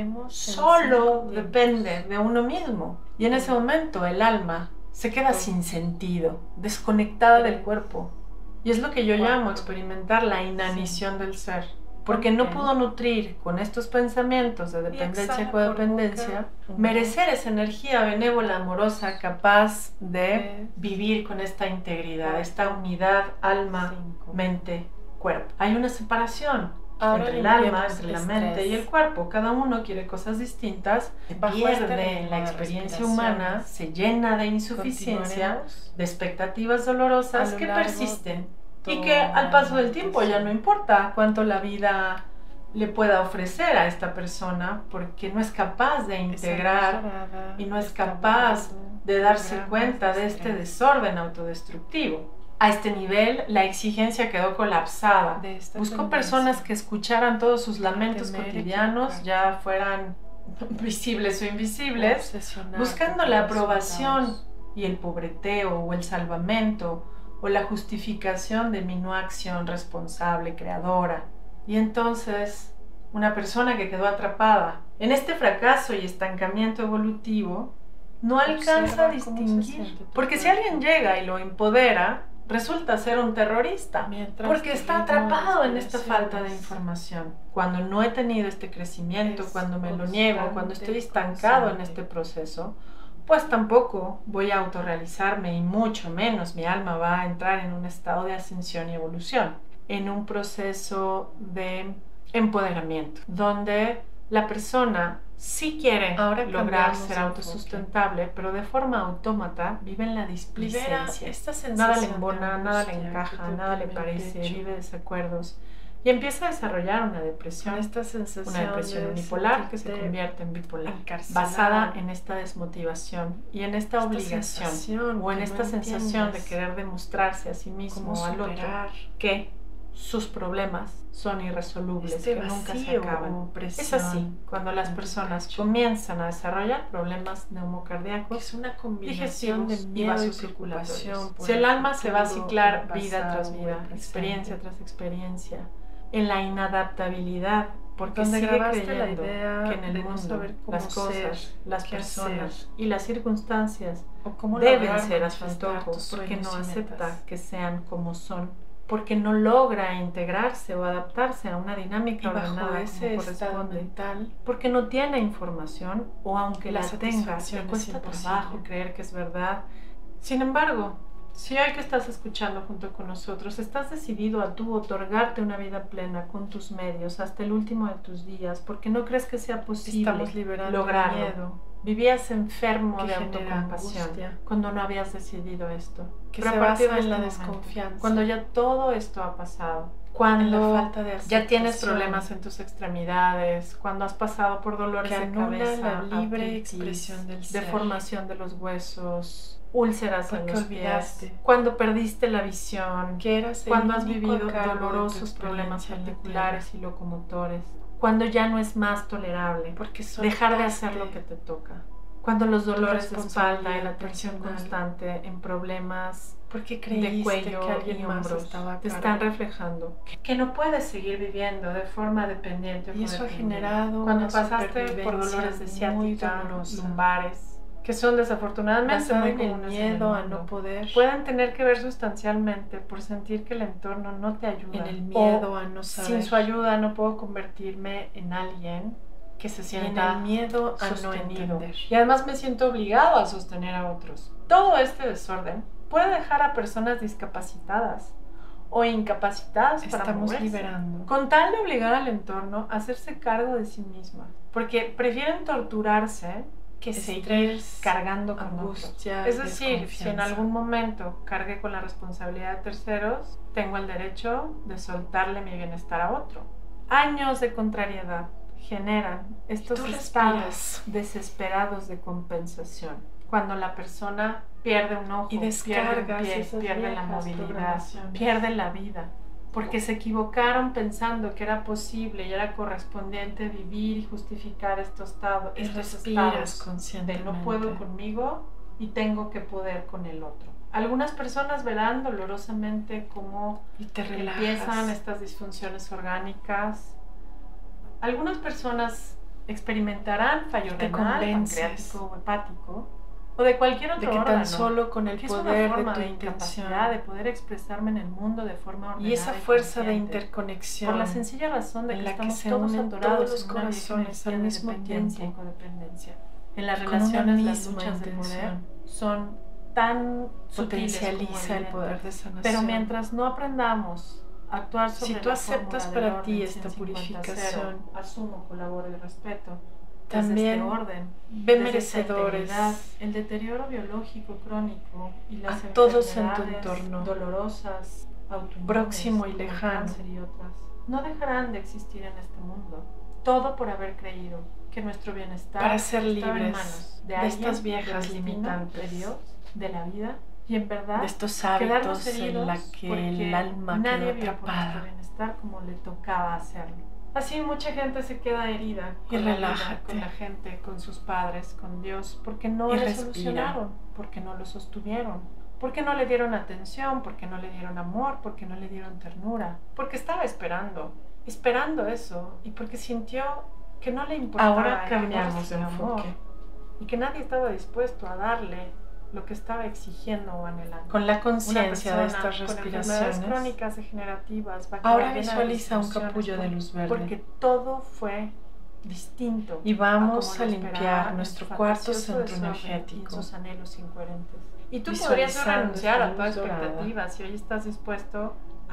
solo depende de uno mismo. Y en ese momento el alma se queda sin sentido, desconectada del cuerpo. Y es lo que yo llamo experimentar la inanición del ser. Porque no pudo nutrir con estos pensamientos de dependencia y codependencia, merecer esa energía benévola, amorosa, capaz de vivir con esta integridad, esta unidad alma, mente, cuerpo. Hay una separación entre el alma, entre la mente y el cuerpo. Cada uno quiere cosas distintas, se pierde en la experiencia humana, se llena de insuficiencia, de expectativas dolorosas que persisten. Y que al paso del tiempo ya no importa cuánto la vida le pueda ofrecer a esta persona, porque no es capaz de integrar y no es capaz de darse cuenta de este desorden autodestructivo. A este nivel, la exigencia quedó colapsada. Buscó personas que escucharan todos sus lamentos cotidianos, ya fueran visibles o invisibles, buscando la aprobación y el pobreteo o el salvamento, o la justificación de mi no acción responsable, creadora. Y entonces, una persona que quedó atrapada en este fracaso y estancamiento evolutivo, no alcanza a distinguir. Porque si alguien llega y lo empodera, resulta ser un terrorista, porque está atrapado en esta falta de información. Cuando no he tenido este crecimiento, cuando me lo niego, cuando estoy estancado en este proceso, pues tampoco voy a autorrealizarme y mucho menos mi alma va a entrar en un estado de ascensión y evolución, en un proceso de empoderamiento, donde La persona sí quiere Ahora lograr cambiamos ser de autosustentable, pero de forma autómata vive en la displicencia. Esta sensación Nada le de embona, nada le angustia encaja, que nada le deprime el parece, pecho. vive desacuerdos y empieza a desarrollar una depresión, Con esta sensación una depresión de unipolar que se sentirte convierte en bipolar, encarcelado, basada en esta desmotivación y en esta, esta obligación sensación o en que esta no sensación de entiendes querer demostrarse a sí mismo cómo o al otro superar que sus problemas son irresolubles, este que nunca se vacío acaban. o Es presión así, cuando las en tu personas pecho. comienzan a desarrollar problemas neumocardíacos, Es una combinación de digestivos y miedo y vasocirculatorios. preocupación por Si el el alma se va a futuro, ciclar el vida tras pasado, vida, el experiencia presente. tras experiencia, en la inadaptabilidad, porque Donde sigue grabaste la creyendo idea que en el de no mundo saber cómo las cosas, ser, las qué personas hacer, y las circunstancias o cómo deben lograr ser a su manifestar antojo, tus porque no sueños y acepta metas. que sean como son, porque no logra integrarse o adaptarse a una Y dinámica bajo ordenada ese como estado corresponde, mental, porque no tiene información o aunque la la tenga, satisfacción le es cuesta imposible. trabajo creer que es verdad. Sin embargo, si hoy que estás escuchando junto con nosotros, estás decidido a tú otorgarte una vida plena con tus medios hasta el último de tus días, porque no crees que sea posible estamos liberando lograrlo. el miedo Vivías enfermo que de genera autocompasión angustia, cuando no habías decidido esto. que Pero se a partir basa de en la este momento, desconfianza, cuando ya todo esto ha pasado, en cuando la falta de ya tienes aceptación, problemas en tus extremidades, cuando has pasado por dolores que de anula cabeza, la libre artritis, expresión del ser. deformación de los huesos, úlceras en Porque los olvidaste pies, cuando perdiste la visión, que eras el cuando has único vivido a cargo de tu dolorosos problemas experiencia en la articulares y locomotores, cuando ya no es más tolerable tierra, porque dejar de soltaste hacer lo que te toca, cuando los dolores de espalda y la responsabilidad tensión personal, constante en problemas porque de creíste cuello que alguien y más hombros estaba a te cargo. están reflejando que no puedes seguir viviendo de forma dependiente o Y eso ha codependiente. generado Cuando una pasaste por supervivencia dolores de muy ciática, dolorosa, lumbares, que son desafortunadamente basada muy en el comunes miedo en a el mundo, no poder, pueden tener que ver sustancialmente por sentir que el entorno no te ayuda, en el miedo o a no saber, sin su ayuda no puedo convertirme en alguien que se y en sienta el miedo a no sostenido. entender. Y además me siento obligado a sostener a otros. Todo este desorden puede dejar a personas discapacitadas o incapacitadas para Estamos moverse, liberando. con tal de obligar al entorno a hacerse cargo de sí misma, porque prefieren torturarse que seguir Estrés, cargando con otros. angustia, Es decir, si en desconfianza. algún momento cargué con la responsabilidad de terceros, tengo el derecho de soltarle mi bienestar a otro. Años de contrariedad generan estos Tú estados respiras. desesperados de compensación. Cuando la persona pierde un ojo, Y pierde un descargas pie, esas pierde la viejas movilidad, programaciones. pierde la vida, porque se equivocaron pensando que era posible y era correspondiente vivir y justificar estos estados, Y estos respiras estados de conscientemente. no puedo conmigo y tengo que poder con el otro. Algunas personas verán dolorosamente cómo Y te relajas. empiezan estas disfunciones orgánicas. Algunas personas experimentarán fallo Te renal, convences pancreático o hepático, o de cualquier otro de que órgano, tan solo con el que es una poder de forma tu de intención incapacidad de poder expresarme en el mundo de forma ordenada y esa fuerza de consciente, interconexión por la sencilla razón de en que la que estamos se todos unen atorados todos los en una vieja corazones al energía de mismo dependencia tiempo, y codependencia. En las con una relaciones, las misma luchas de poder intención. son tan sutiles como potencializa el evidentes. poder de sanación. Pero mientras no aprendamos a actuar sobre Si tú la aceptas fórmula del para ti orden esta ciento cincuenta purificación, cero, asumo, colaboro y respeto, también desde este orden, ve desde esta merecedores integridad, el deterioro biológico crónico y las a todos en tu enfermedades entorno, dolorosas, autoinmunes, próximo y como el lejano, cáncer y otras, no dejarán de existir en este mundo. Todo por haber creído que nuestro bienestar para ser estaba en libres manos de, de alguien, estas viejas del destino, limitantes, de Dios, de la vida, y en verdad de estos quedarnos hábitos heridos en la que porque el alma nadie quedó vio por nuestro atrapada. bienestar como le tocaba hacerlo. Así mucha gente se queda herida Y con la vida, relájate. con la gente, con sus padres, con Dios, porque no Y le respira. solucionaron, porque no lo sostuvieron, porque no le dieron atención, porque no le dieron amor, porque no le dieron ternura, porque estaba esperando, esperando eso, y porque sintió que no le importaba. Ahora y que no cambiamos de recibió amor, enfoque. y que nadie estaba dispuesto a darle lo que estaba exigiendo o anhelando. Con la Una conciencia de persona estas con enfermedades respiraciones, crónicas degenerativas va a ahora quedar llena de visualiza un disfunciones capullo de por- luz verde. porque todo fue distinto Y vamos como a lo limpiar esperaba en nuestro su cuarto fantasioso centro desorden y en energético. sus anhelos incoherentes. Y tú podrías Visualizando renunciar a esta toda luz dorada. expectativa si hoy estás dispuesto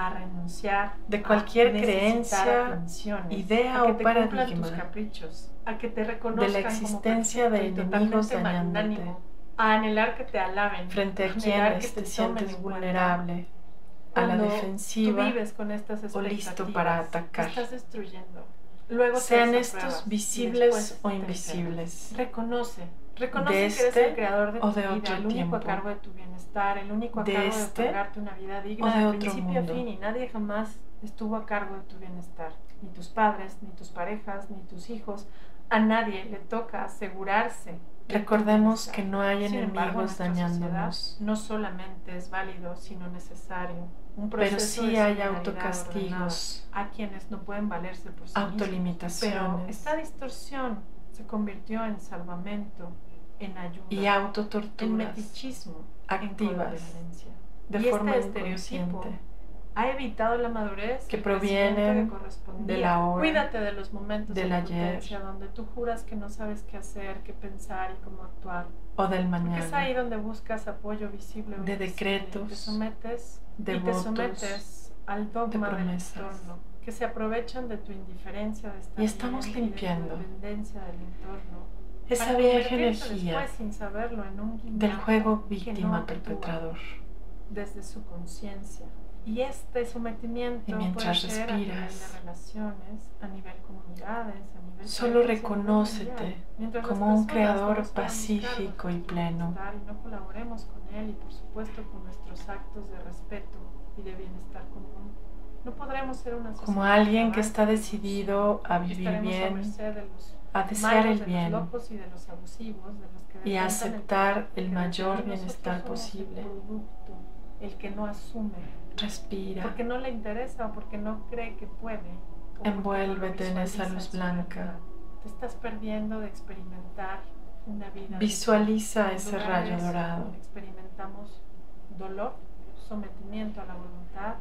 a renunciar de cualquier a creencia, idea o paradigma, tus caprichos, a que te reconozcan de la existencia de enemigos dañándote, a anhelar que te alaben, frente a quienes te sientes vulnerable, a la defensiva tú vives con estas o listo para atacar. Estás destruyendo. Luego sean estos visibles o invisibles. Reconoce, reconoce de que este eres el creador de tu o de vida, otro el único tiempo, a cargo de tu bienestar, el único a de cargo este de otorgarte una vida digna o de de otro principio mundo. a fin, y nadie jamás estuvo a cargo de tu bienestar, ni tus padres, ni tus parejas, ni tus hijos. A nadie le toca asegurarse. Recordemos que no hay Sin embargo, enemigos en nuestra dañándonos. sociedad no solamente es válido, sino necesario. Un Pero proceso sí de hay solidaridad autocastigos, ordenado a quienes no pueden valerse por sí mismos. autolimitaciones Pero esta distorsión se convirtió en salvamento, en ayuda, y en autotorturas metichismo, activas en codependencia. de Y forma este estereotipo inconsciente ha evitado la madurez que el crecimiento provienen que correspondía. de la hora, Cuídate de los momentos del de ayer, impotencia donde tú juras que no sabes qué hacer, qué pensar y cómo actuar. o del Porque es ahí mañana, donde buscas apoyo visible o de invisible, decretos, te sometes de y te votos, sometes al dogma de del promesas. entorno, que se aprovechan de tu indiferencia de estar Y estamos bien limpiando y de tu dependencia del entorno esa para vieja convertirte energía después, sin saberlo, en un del guiñapo juego que no víctima actúa perpetrador. desde su conciencia. Y este sometimiento Y mientras puede ser a nivel respiras, de relaciones, a nivel comunidades, a nivel solo país, a nivel reconócete mundial. Mientras como las un personas creador no nos hagamos pacífico cargo de y nuestro pleno. bienestar y no colaboremos con él, y por supuesto con nuestros actos de respeto y de bienestar común, no podremos ser una sociedad Como alguien que avance, está decidido a vivir estaremos a bien, merced de los a desear malos, el de bien los locos y de los abusivos, de los que y a detentan aceptar poder, el porque mayor nosotros bienestar somos posible. el producto, el que no asume, Respira, porque no le interesa o porque no cree que puede. o porque envuélvete no lo en esa visualiza luz en su blanca. realidad. Te estás perdiendo de experimentar una vida. Visualiza En ese lugar de rayo eso, dorado. Experimentamos dolor, sometimiento a la voluntad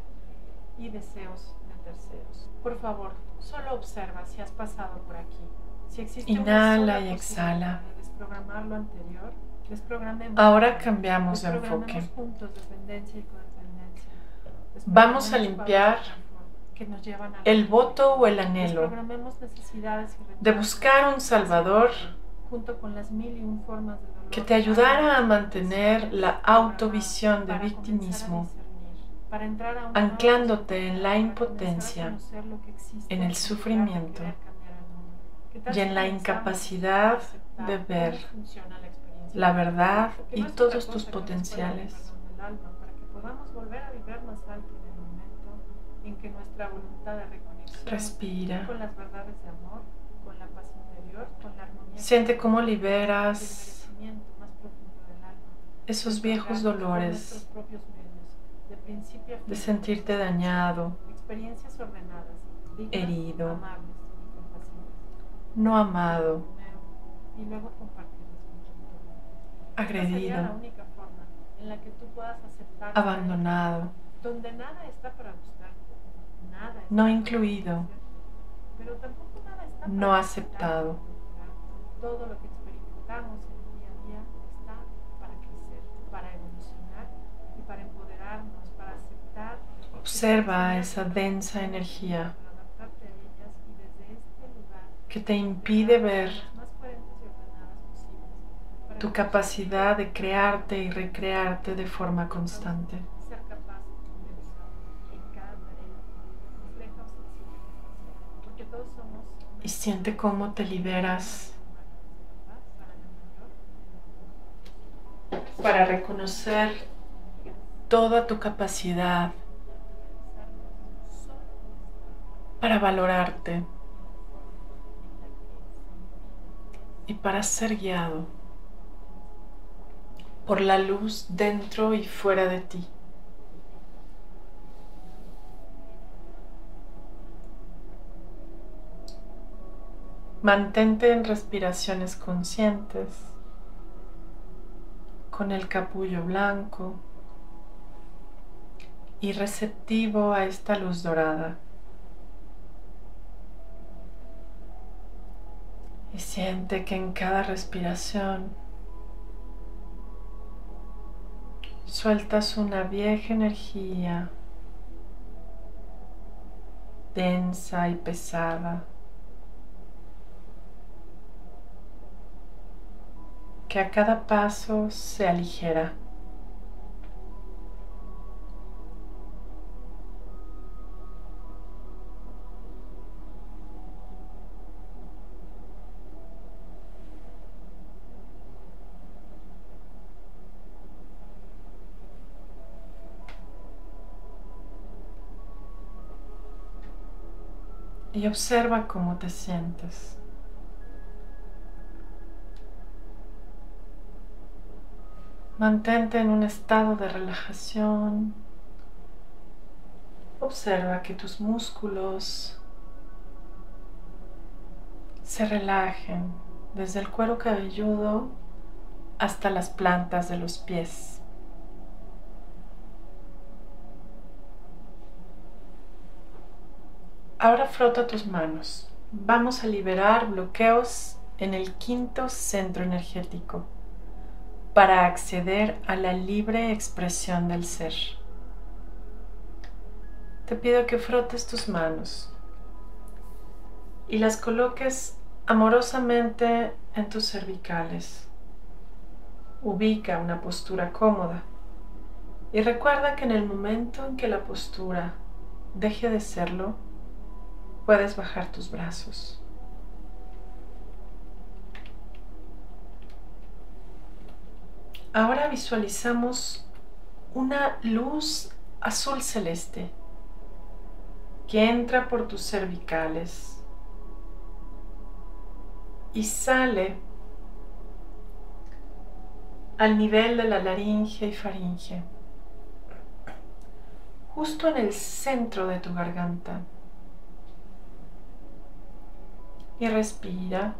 y deseos de terceros. Por favor, solo observa si has pasado por aquí. Si existe Inhala una sola y exhala. posibilidad de desprogramar lo anterior, desprogramemos. Ahora cambiamos de Desprogramemos enfoque. juntos dependencia y codependencia. Vamos a Desprogramemos limpiar patrones de confort que nos llevan a la el muerte. voto o el anhelo Desprogramemos necesidades y de rechazos buscar un Salvador junto con las mil y un formas de dolor que te ayudara a para mantener la autovisión de comenzar a victimismo, discernir, para entrar a una anclándote nueva en la para impotencia, comenzar a conocer lo que existe en el lugar de sufrimiento querer cambiar el mundo. ¿Qué tal y en si la comenzamos incapacidad a aceptar de ver cómo funciona la experiencia la del mundo? verdad Porque y no es otra todos cosa tus que una escuela de potenciales. perdón del alma, para que podamos volver a vibrar más alto en el momento en que nuestra voluntad de reconexión Respira. con las verdades de amor, con la paz interior, con la armonía, Siente cómo con el liberas merecimiento más profundo del alma, esos viejos lograrlo por dolores nuestros propios medios, de principio a fin, de sentirte dañado, experiencias ordenadas, dignas, herido, amables y compasivas. no amado, Primero, y luego compartirlas con tu entorno. Esta sería la agredido, única forma en la que tú puedas aceptar abandonado, donde nada está para buscarte, nada está no para incluido, conocerte, pero tampoco nada está para no aceptar aceptado. o lograrte. Todo lo que experimentamos en el día a día está para crecer, para evolucionar y para empoderarnos, para aceptar. Observa esa densa energía Para adaptarte a ellas y desde este lugar que te impide ver las más coherentes y ordenadas posibles, para tu que capacidad de crearte y recrearte de forma constante. ser capaz de usar en cada tarea, compleja o sencilla, porque todos somos Y siente cómo te liberas para reconocer toda tu capacidad, para valorarte y para ser guiado por la luz dentro y fuera de ti. Mantente en respiraciones conscientes, con el capullo blanco y receptivo a esta luz dorada. Y siente que en cada respiración sueltas una vieja energía densa y pesada, que a cada paso se aligera. Y observa cómo te sientes. Mantente en un estado de relajación. Observa que tus músculos se relajen desde el cuero cabelludo hasta las plantas de los pies. Ahora frota tus manos. Vamos a liberar bloqueos en el quinto centro energético para acceder a la libre expresión del ser. Te pido que frotes tus manos y las coloques amorosamente en tus cervicales. Ubica una postura cómoda y recuerda que en el momento en que la postura deje de serlo, puedes bajar tus brazos. Ahora visualizamos una luz azul celeste que entra por tus cervicales y sale al nivel de la laringe y faringe, justo en el centro de tu garganta. Y respira.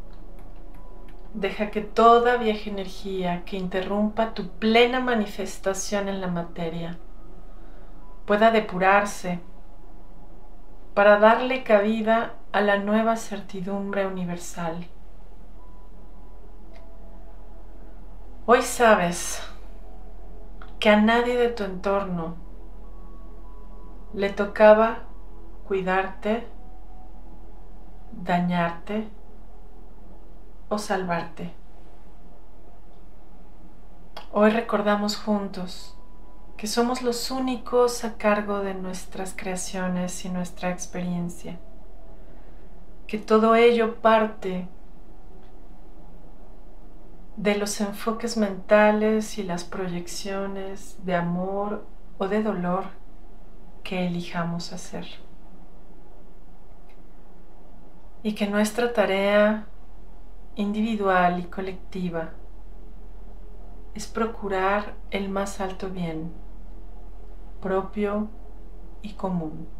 Deja que toda vieja energía que interrumpa tu plena manifestación en la materia pueda depurarse para darle cabida a la nueva certidumbre universal. Hoy sabes que a nadie de tu entorno le tocaba cuidarte, dañarte o salvarte. Hoy recordamos juntos que somos los únicos a cargo de nuestras creaciones y nuestra experiencia, que todo ello parte de los enfoques mentales y las proyecciones de amor o de dolor que elijamos hacer. Y que nuestra tarea individual y colectiva es procurar el más alto bien, propio y común.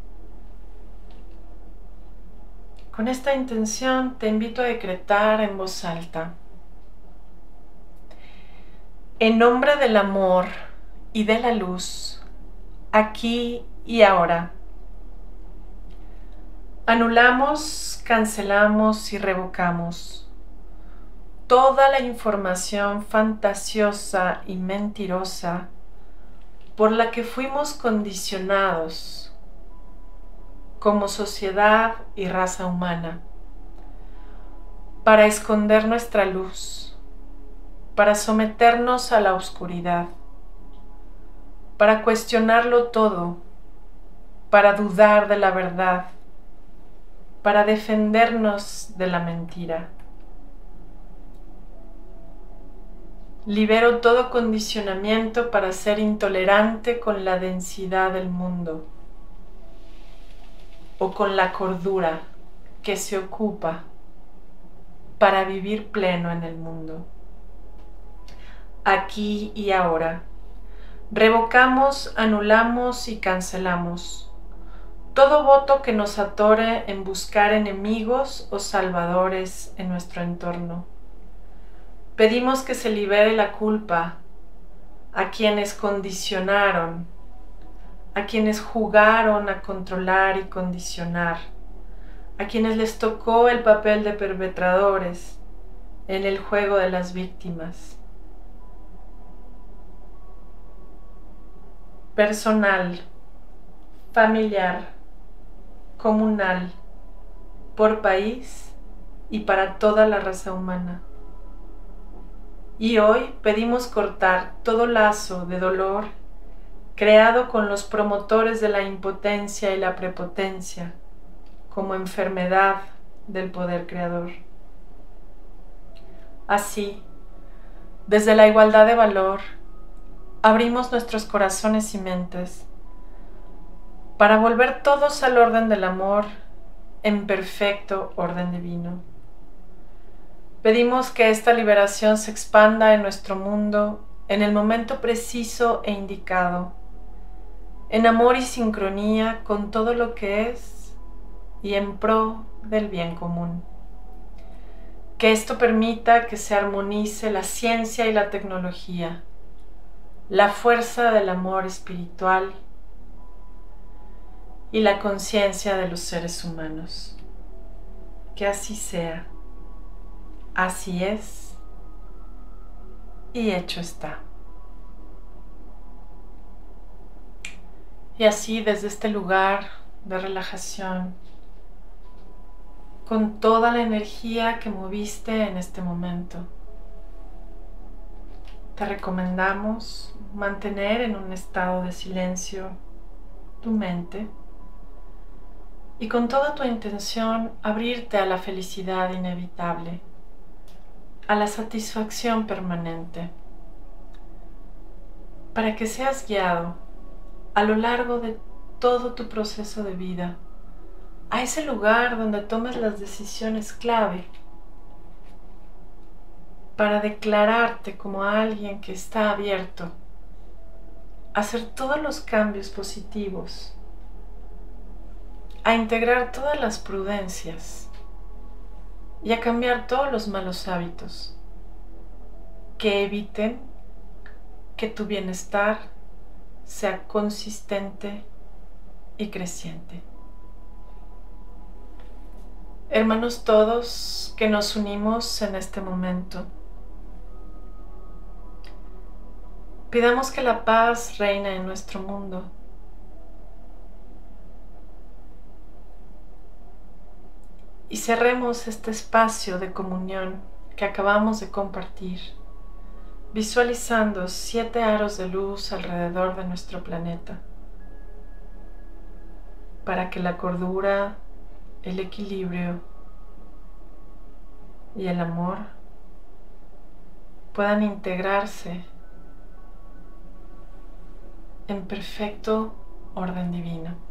Con esta intención te invito a decretar en voz alta: en nombre del amor y de la luz, aquí y ahora, anulamos, cancelamos y revocamos toda la información fantasiosa y mentirosa por la que fuimos condicionados como sociedad y raza humana para esconder nuestra luz, para someternos a la oscuridad, para cuestionarlo todo, para dudar de la verdad, para defendernos de la mentira. Libero todo condicionamiento para ser intolerante con la densidad del mundo o con la cordura que se ocupa para vivir pleno en el mundo. Aquí y ahora, revocamos, anulamos y cancelamos todo voto que nos atore en buscar enemigos o salvadores en nuestro entorno. Pedimos que se libere la culpa a quienes condicionaron, a quienes jugaron a controlar y condicionar, a quienes les tocó el papel de perpetradores en el juego de las víctimas. Personal, familiar, comunal, por país y para toda la raza humana. Y hoy pedimos cortar todo lazo de dolor creado con los promotores de la impotencia y la prepotencia como enfermedad del poder creador. Así, desde la igualdad de valor, abrimos nuestros corazones y mentes para volver todos al orden del amor en perfecto orden divino. Pedimos que esta liberación se expanda en nuestro mundo en el momento preciso e indicado, en amor y sincronía con todo lo que es y en pro del bien común. Que esto permita que se armonice la ciencia y la tecnología, la fuerza del amor espiritual y la conciencia de los seres humanos. Que así sea. Así es, y hecho está. Y así desde este lugar de relajación, con toda la energía que moviste en este momento, te recomendamos mantener en un estado de silencio tu mente y con toda tu intención abrirte a la felicidad inevitable, a la satisfacción permanente, para que seas guiado a lo largo de todo tu proceso de vida, a ese lugar donde tomes las decisiones clave, para declararte como alguien que está abierto a hacer todos los cambios positivos, a integrar todas las prudencias, y a cambiar todos los malos hábitos que eviten que tu bienestar sea consistente y creciente. Hermanos todos que nos unimos en este momento, pidamos que la paz reine en nuestro mundo. Y cerremos este espacio de comunión que acabamos de compartir, visualizando siete aros de luz alrededor de nuestro planeta, para que la cordura, el equilibrio y el amor puedan integrarse en perfecto orden divino.